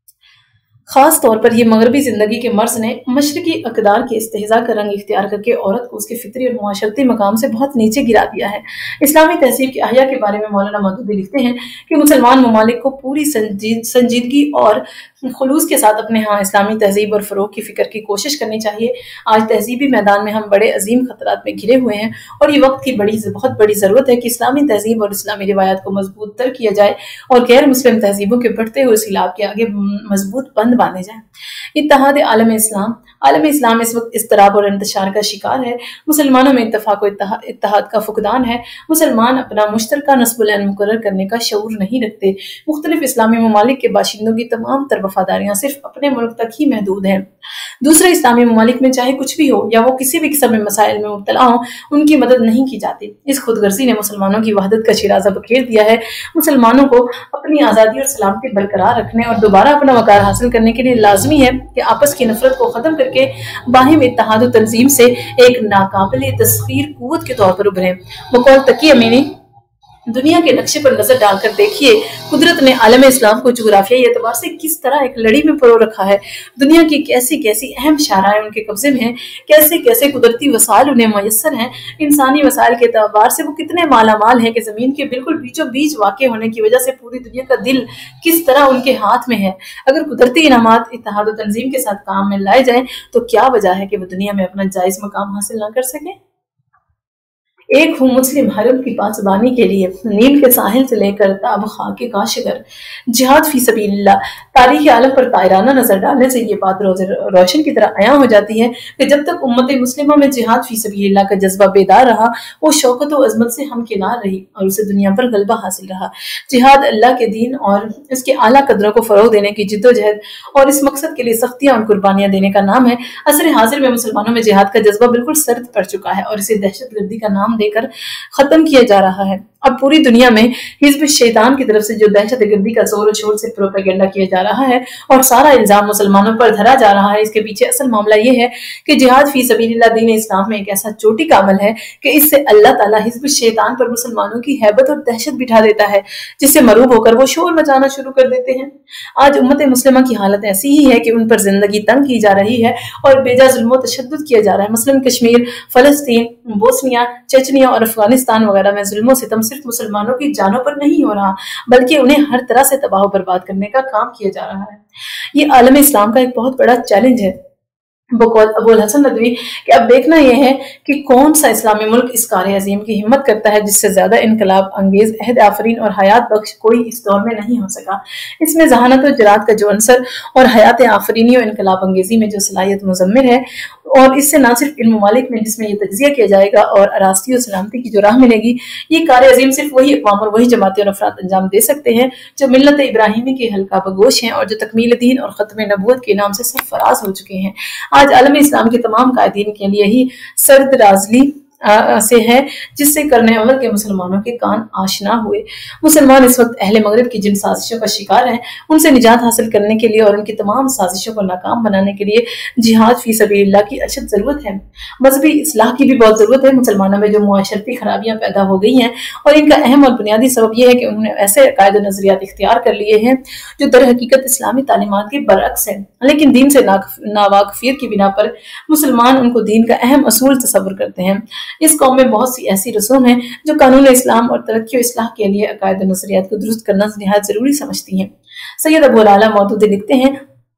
خاص طور پر یہ مغربی زندگی کے مرض نے مشرقی اقدار کے استہزاء کا رنگ اختیار کر کے عورت کو اس کے فطری اور معاشرتی مقام سے بہت نیچے گرا دیا ہے۔ اسلامی تہذیب کے احیاء کے بارے میں مولانا مودودی لکھتے ہیں کہ مسلمان ممالک کو پوری سنجیدگی اور خلوص کے ساتھ اپنے ہاں اسلامی تہذیب اور فروغ کی فکر کی کوشش کرنی چاہیے۔ آج تہذیبی میدان میں ہم بڑے عظیم خطرات میں گھرے ہوئے ہیں اور یہ وقت کی بڑی بہت بڑی ضرورت ہے کہ اسلامی تہذیب اور اسلامی روایات کو مضبوط تر کیا جائے اور غیر مسلم تہذیبوں کے بڑھتے ہوئے سیلاب کے آگے مضبوط بند باندھے جائیں۔ اتحاد عالم اسلام عالم اسلام اس وقت اضطراب اور انتشار کا شکار ہے۔ مسلمانوں میں اتفاق و اتحاد کا فقدان ہے۔ مسلمان اپنا مشترکہ نصب العین مقرر کرنے کا شعور نہیں رکھتے۔ مختلف اسلامی ممالک کے باشندوں کی تمام تر وفاداریاں صرف اپنے ملک تک ہی محدود ہیں۔ دوسرے اسلامی ممالک میں چاہے کچھ بھی ہو یا وہ کسی بھی قسم میں مسائل میں مبتلا ہوں، ان کی مدد نہیں کی جاتی۔ اس خود غرضی نے مسلمانوں کی وحدت کا شیرازہ بکھیر دیا ہے۔ مسلمانوں کو اپنی آزادی اور سلامتی برقرار رکھنے اور دوبارہ اپنا وقار حاصل کرنے کے لیے لازمی ہے کہ آپس کی نفرت کو ختم کر کے باہم اتحاد و تنظیم سے ایک ناقابل تسخیر قوت کے طور پر ابھریں۔ بقول تقی امینی، دنیا کے نقشے پر نظر ڈال کر دیکھیے قدرت نے عالم اسلام کو جغرافیائی اعتبار سے کس طرح ایک لڑی میں پرو رکھا ہے۔ دنیا کی کیسی کیسی اہم شاہراہیں ان کے قبضے میں ہیں، کیسے کیسے قدرتی وسائل انہیں میسر ہیں۔ انسانی وسائل کے اعتبار سے وہ کتنے مالا مال ہیں کہ زمین کے بالکل بیچوں بیچ واقع ہونے کی وجہ سے پوری دنیا کا دل کس طرح ان کے ہاتھ میں ہے۔ اگر قدرتی انعامات اتحاد و تنظیم کے ساتھ کام میں لائے جائیں تو کیا وجہ ہے کہ وہ دنیا میں اپنا جائز مقام حاصل نہ کر سکیں۔ ایک ہوں مسلم حرم کی پاسبانی کے لیے نیل کے ساحل سے لے کر تاب خاک کے کاشگر، جہاد فی سبیل اللہ۔ تاریخ عالم پر طائرانہ نظر ڈالنے سے یہ بات روشن کی طرح عیاں ہو جاتی ہے کہ جب تک امت مسلمہ میں جہاد فی سبیل اللہ کا جذبہ بیدار رہا، وہ شوکت و عظمت سے ہمکنار رہی اور اسے دنیا پر غلبہ حاصل رہا۔ جہاد اللہ کے دین اور اس کے اعلیٰ قدروں کو فروغ دینے کی جد و جہد اور اس مقصد کے لیے سختیاں اور قربانیاں دینے کا نام ہے۔ عصر حاضر میں مسلمانوں میں جہاد کا جذبہ بالکل سرد پڑ چکا ہے اور اسے دہشت گردی کا نام दे कर ख़त्म किया जा रहा है। अब पूरी दुनिया में हिज़्ब शैतान की तरफ से जो दहशत गर्दी का जोर शोर से प्रोपेगेंडा किया जा रहा है और सारा इल्ज़ाम मुसलमानों पर धरा जा रहा है, इसके पीछे असल मामला ये है कि जिहाद फी सबीलिल्लाह दीन इस्लाम में एक ऐसा चोटी का अमल है कि इससे अल्लाह ताला हिज़्ब शैतान पर मुसलमानों की हैबत और दहशत बिठा देता है, जिससे मरूब होकर वो शोर मचाना शुरू कर देते हैं। आज उम्मत मुस्लिमा की हालत ऐसी ही है कि उन पर जिंदगी तंग की जा रही है और बेजा जुल्म व तशद्दुद किया जा रहा है। मसलन कश्मीर, फलस्तीन, बोस्निया, चेचनिया और अफगानिस्तान वगैरह में जुल्म सितम सिर्फ मुसलमानों की जानों पर नहीं हो रहा, बल्कि उन्हें हर तरह से तबाह बर्बाद करने का काम किया जा रहा है। ये आलम इस्लाम का एक बहुत बड़ा चैलेंज है अबुल हसन नदवी कि अब देखना यह है कि कौन सा इस्लामी मुल्क इस कार्य अजीम की हिम्मत करता है जिससे ज्यादा इनकलाब अंगेज, अहद आफरीन और हयात बख्श कोई इस दौर में नहीं हो सका। इसमें जहानत और जरात का जो अंसर और हयात आफरीनी और इनकलाब अंगेजी में जो सलाहियत मुजम्मिल है, और इससे न सिर्फ इन ममालिक में जिसमें ये तज्जिया किया जाएगा और अरास्ती और सलामती की जो राह मिलेगी, ये कार्य अजीम सिर्फ वही अक़वाम और वही जमातें और अफराद अंजाम दे सकते हैं जो मिल्लत इब्राहिमी के हल्का बगोश हैं और जो तकमील दीन और ख़त्म नबूवत के नाम से सरफराज हो चुके हैं। आज आलम इस्लाम के तमाम कायदीन के लिए ही सर्द राजली से है जिससे करने अमल के मुसलमानों के कान आशना हुए। मुसलमान इस वक्त अहले मगरिब की जिन साजिशों का शिकार हैं, उनसे निजात हासिल करने के लिए और उनकी तमाम साजिशों को नाकाम बनाने के लिए जिहाद फी सबीलिल्लाह की अशद जरूरत है। मजहबी इस्लाह की भी बहुत जरूरत है। मुसलमानों में जो मुआशरती खराबियां पैदा हो गई हैं और इनका अहम और बुनियादी सबब यह है कि उन्होंने ऐसे अकायद और नजरियात इख्तियार कर लिए हैं जो दर हकीकत इस्लामी तालीमात के बरअक्स है, लेकिन दीन से नावाकफियत की बिना पर मुसलमान उनको दीन का अहम असूल तस्वुर करते हैं। इस कौम में बहुत सी ऐसी रसूम हैं जो कानून इस्लाम और तरक्की और इस्लाह के लिए अकायद नजरियात को दुरुस्त करना निहायत जरूरी समझती हैं। सैयद अबुल आला मौदूदी लिखते हैं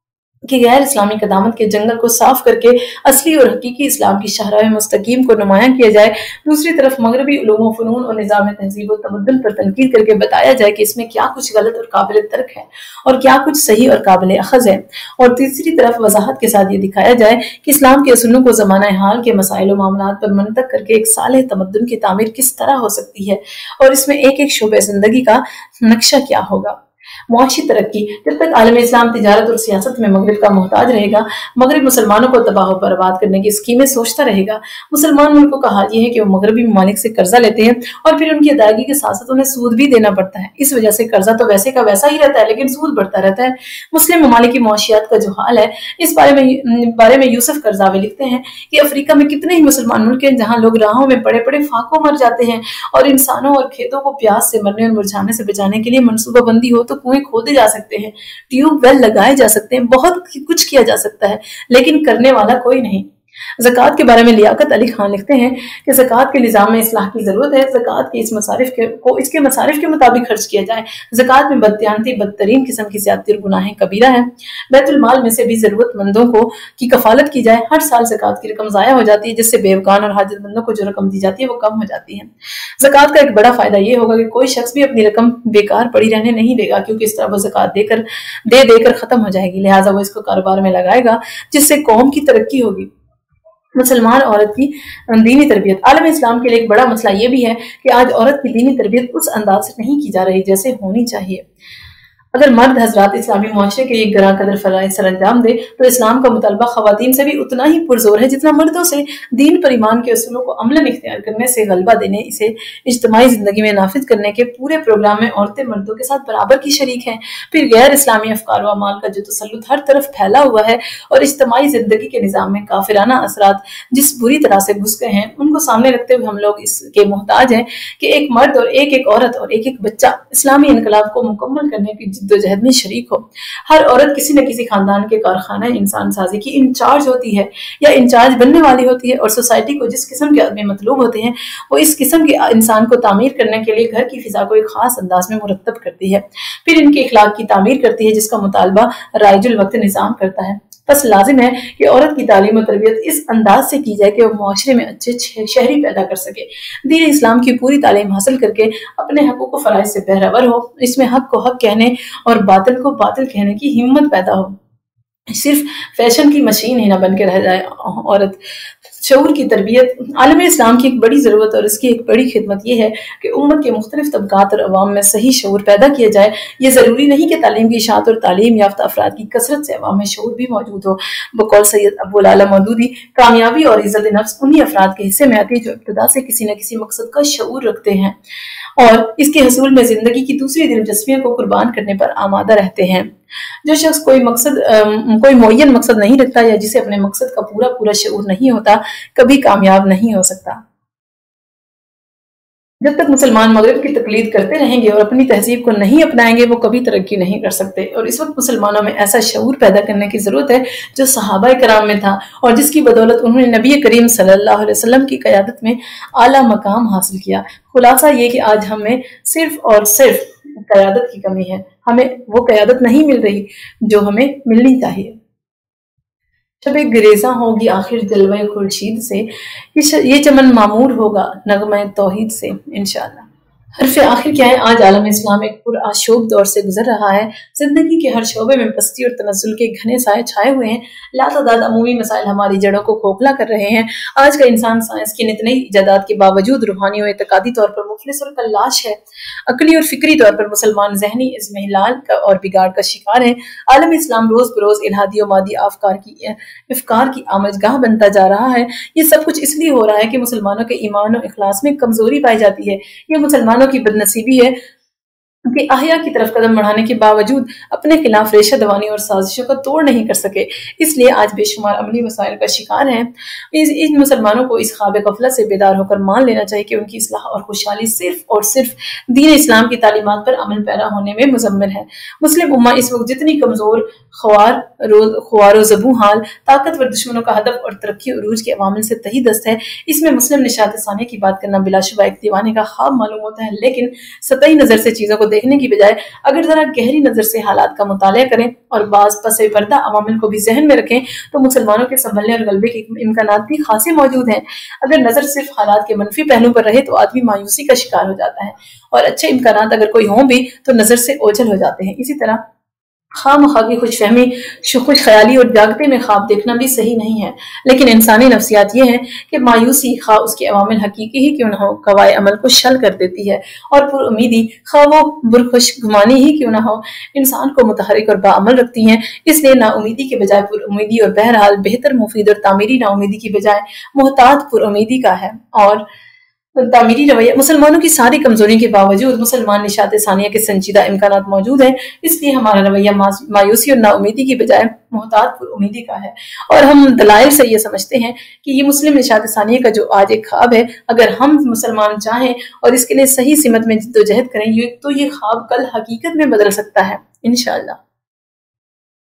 कि गैर इस्लामी कदामत के जंगल को साफ करके असली और हकीकी इस्लाम की शाहराह मुस्तकीम को नुमायां किया जाए। दूसरी तरफ मगरबी उलूम फ़नून और निज़ाम तहजीब और तमद्दुन पर तनकीद करके बताया जाए कि इसमें क्या कुछ गलत और काबिल तर्क है और क्या कुछ सही और काबिल अखज़ है। और तीसरी तरफ वजाहत के साथ ये दिखाया जाए कि इस्लाम के असूलों को ज़माना हाल के मसाइल और मामलात पर मंतक करके एक सालेह तमद्दुन की तामीर किस तरह हो सकती है और इसमें एक एक शोबे ज़िंदगी का नक्शा क्या होगा। मुआशी तरक्की, जब तक आलम इस्लाम तिजारत और सियासत में मगरिब का मोहताज रहेगा, मगरिब मुसलमानों को तबाह और बर्बाद करने की स्कीमें सोचता रहेगा। मुसलमान मुल्कों का हाल यह है कि वो मगरबी ममालिक से कर्जा लेते हैं और फिर उनकी अदायगी के साथ साथ उन्हें सूद भी देना पड़ता है। इस वजह से कर्जा तो वैसे का वैसा ही रहता है, लेकिन सूद बढ़ता रहता है। मुस्लिम ममालिक की मुआशियात का जो हाल है, इस बारे में बारे में यूसुफ करजावी लिखते हैं कि अफ्रीका में कितने ही मुसलमान मुल्क हैं जहाँ लोग राहों में पड़े पड़े फाकों मर जाते हैं और इंसानों और खेतों को प्यास से मरने और मुरझाने से बचाने के लिए मनसूबाबंदी हो तो कुएं खोदे जा सकते हैं, ट्यूबवेल लगाए जा सकते हैं, बहुत कुछ किया जा सकता है, लेकिन करने वाला कोई नहीं। ज़कात के बारे में लियाकत अली खान लिखते हैं कि ज़कात के निज़ाम में इस्लाह की ज़रूरत है। ज़कात के इस मसारिफ के को इसके मसारिफ के मुताबिक खर्च किया जाए। ज़कात में बददियानती बदतरीन किस्म की ज़्यादती और गुनाहें कबीरा है। बैतुल माल में से भी ज़रूरतमंदों को की कफालत की जाए। हर साल ज़कात की रकम ज़ाया हो जाती है, जिससे बेवकान और हाजतमंदों को जो रकम दी जाती है वो कम हो जाती है। ज़कात का एक बड़ा फायदा ये होगा कि कोई शख्स भी अपनी रकम बेकार पड़ी रहने नहीं देगा, क्योंकि इस तरह वो ज़कात देकर दे देकर खत्म हो जाएगी। लिहाजा वो इसको कारोबार में लगाएगा, जिससे कौम की तरक्की होगी। मुसलमान औरत की दीनी तरबियत, आलम इस्लाम के लिए एक बड़ा मसला ये भी है कि आज औरत की दीनी तरबियत उस अंदाज से नहीं की जा रही जैसे होनी चाहिए। अगर मर्द हजरात इस्लामी मुआशरे के एक गरा कदर फराइज़ सर अंजाम दे तो इस्लाम का मुतालबा खवातीन से भी उतना ही पुरजोर है जितना मर्दों से। दीन पर ईमान के असूलों को अमलन इख्तियार करने से गलबा देने, इसे इज्तिमाई जिंदगी में नाफिज करने के पूरे प्रोग्राम में औरतें मर्दों के साथ बराबर की शरीक हैं। फिर गैर इस्लामी अफकार व अमाल का जो तसल्लुत हर तरफ फैला हुआ है और इज्तिमाई जिंदगी के निज़ाम में काफिराना असरात जिस बुरी तरह से घुस गए हैं, उनको सामने रखते हुए हम लोग इसके मोहताज हैं कि एक मर्द और एक एक औरत और एक एक बच्चा इस्लामी इनकलाब को मुकम्मल करने की जद्दोजहद में शरीक हो। हर औरत किसी न किसी खानदान के कारखाना इंसान साजी की इंचार्ज होती है या इंचार्ज बनने वाली होती है, और सोसाइटी को जिस किस्म के आदमी मतलूब होते हैं वो इस किस्म के इंसान को तामीर करने के लिए घर की फिजा को एक खास अंदाज में मुरतब करती है, फिर इनके इखलाक की तामीर करती है जिसका मुतालबा राइजुल वक्त निज़ाम करता है। बस लाजिम है कि औरत की तालीम और तरबियत इस अंदाज से की जाए कि वो मुआशरे में अच्छे शहरी पैदा कर सके, दीन इस्लाम की पूरी तालीम हासिल करके अपने हकूक़ व फ़राइज़ से बहरावर हो, इसमें हक को हक कहने और बातिल को बातिल कहने की हिम्मत पैदा हो, सिर्फ फैशन की मशीन ही ना बन के रह जाए औरत। شعور کی تربیت عالم اسلام کی ایک بڑی ضرورت اور اس کی ایک بڑی خدمت یہ ہے کہ امت کے مختلف طبقات اور عوام میں صحیح شعور پیدا کیا جائے۔ یہ ضروری نہیں کہ تعلیم کی اشاعت اور تعلیم یافتہ افراد کی کثرت سے عوام میں شعور بھی موجود ہو۔ بقول سید ابو العلا مودودی، کامیابی اور عزت نفس انہی افراد کے حصے میں آتی ہے جو ابتدا سے کسی نہ کسی مقصد کا شعور رکھتے ہیں اور اس کے حصول میں زندگی کی دوسری دلچسپیوں کو قربان کرنے پر آمادہ رہتے ہیں۔ جو شخص کوئی مقصد کوئی معین مقصد نہیں رکھتا یا جسے اپنے مقصد کا پورا پورا شعور نہیں ہوتا، کبھی کامیاب نہیں ہو سکتا۔ جب تک مسلمان مغرب کی تقلید کرتے رہیں گے اور اپنی تہذیب کو نہیں اپنائیں گے، وہ کبھی ترقی نہیں کر سکتے۔ اور اس وقت مسلمانوں میں ایسا شعور پیدا کرنے کی ضرورت ہے جو صحابہ کرام میں تھا اور جس کی بدولت انہوں نے نبی کریم صلی اللہ علیہ وسلم کی قیادت میں اعلیٰ مقام حاصل کیا۔ خلاصہ یہ کہ آج ہمیں صرف اور صرف قیادت کی کمی ہے، ہمیں وہ قیادت نہیں مل رہی جو ہمیں ملنی چاہیے۔ شب گریزاں ہوگی آخر جلوہ خورشید سے، یہ چمن معمور ہوگا نغمہ توحید سے انشاءاللہ۔ حرف آخر کیا ہے؟ آج عالم اسلام ایک پرآشوب دور سے گزر رہا ہے۔ زندگی کے ہر شعبے میں پستی اور تنزل کے گھنے سائے چھائے ہوئے ہیں۔ لاتعداد عمومی مسائل ہماری جڑوں کو کھوکھلا کر رہے ہیں۔ آج کا انسان سائنس کی نت نئی ایجادات کے باوجود روحانی و اعتقادی طور پر مفلس اور کلاش ہے۔ عقلی اور فکری طور پر مسلمان ذہنی اضمحلال اور بگاڑ کا شکار ہے۔ عالم اسلام روز بروز الہادی و مادی افکار کی افکار کی آمجگاہ بنتا جا رہا ہے۔ یہ سب کچھ اس لیے ہو رہا ہے کہ مسلمانوں کے ایمان و اخلاص میں کمزوری پائی جاتی ہے۔ یہ مسلمانوں کی بدنصیبی ہے کہ احیا کی طرف قدم بڑھانے کے باوجود اپنے خلاف ریشہ دوانی اور سازشوں کا توڑ نہیں کر سکے، اس لیے آج بے شمار عملی مسائل کا شکار ہیں۔ ان مسلمانوں کو اس خواب غفلت سے بیدار ہو کر مان لینا چاہیے کہ ان کی اصلاح اور خوشحالی صرف اور صرف دین اسلام کی تعلیمات پر عمل پیرا ہونے میں مضمر ہے۔ مسلم امہ اس وقت جتنی کمزور، خوار خوار و زبوں حال، طاقتور دشمنوں کا ہدف اور ترقی عروج کے عوامل سے تہی دست ہے، اس میں مسلم نشاط ثانیہ کی بات کرنا بلا شبہ ایک دیوانے کا خواب معلوم ہوتا ہے۔ لیکن سطحی نظر سے چیزوں کو دیکھنے کی بجائے اگر ذرا گہری نظر سے حالات کا مطالعہ کریں اور بعض پس پردہ عوامل کو بھی ذہن میں رکھیں تو مسلمانوں کے سنبھلنے اور غلبے کے امکانات بھی خاصے موجود ہیں۔ اگر نظر صرف حالات کے منفی پہلو پر رہے تو آدمی مایوسی کا شکار ہو جاتا ہے اور اچھے امکانات اگر کوئی ہوں بھی تو نظر سے اوجھل ہو جاتے ہیں۔ اسی طرح خواہ مخواہ کی خوش فہمی، خوش خیالی اور جاگتے میں خواب دیکھنا بھی صحیح نہیں ہے۔ لیکن انسانی نفسیات یہ ہے کہ مایوسی خواہ اس کے عوامل حقیقی ہی کیوں نہ ہو قوائے عمل کو شل کر دیتی ہے، اور پر امیدی خواہ وہ برخوش گمانی ہی کیوں نہ ہو انسان کو متحرک اور باعمل رکھتی ہیں۔ اس لیے نا امیدی کے بجائے پر امیدی اور بہرحال بہتر مفید اور تعمیری نا امیدی کی بجائے محتاط پر امیدی کا ہے۔ اور تعمیری رویہ مسلمانوں کی ساری کمزوری کے باوجود مسلمان نشاط ثانیہ کے سنجیدہ امکانات موجود ہیں، اس لیے ہمارا رویہ مایوسی اور نا امیدی کی بجائے محتاط پر امیدی کا ہے۔ اور ہم دلائل سے یہ سمجھتے ہیں کہ یہ مسلم نشاط ثانیہ کا جو آج ایک خواب ہے، اگر ہم مسلمان چاہیں اور اس کے لیے صحیح سمت میں جد و جہد کریں تو یہ خواب کل حقیقت میں بدل سکتا ہے انشاءاللہ۔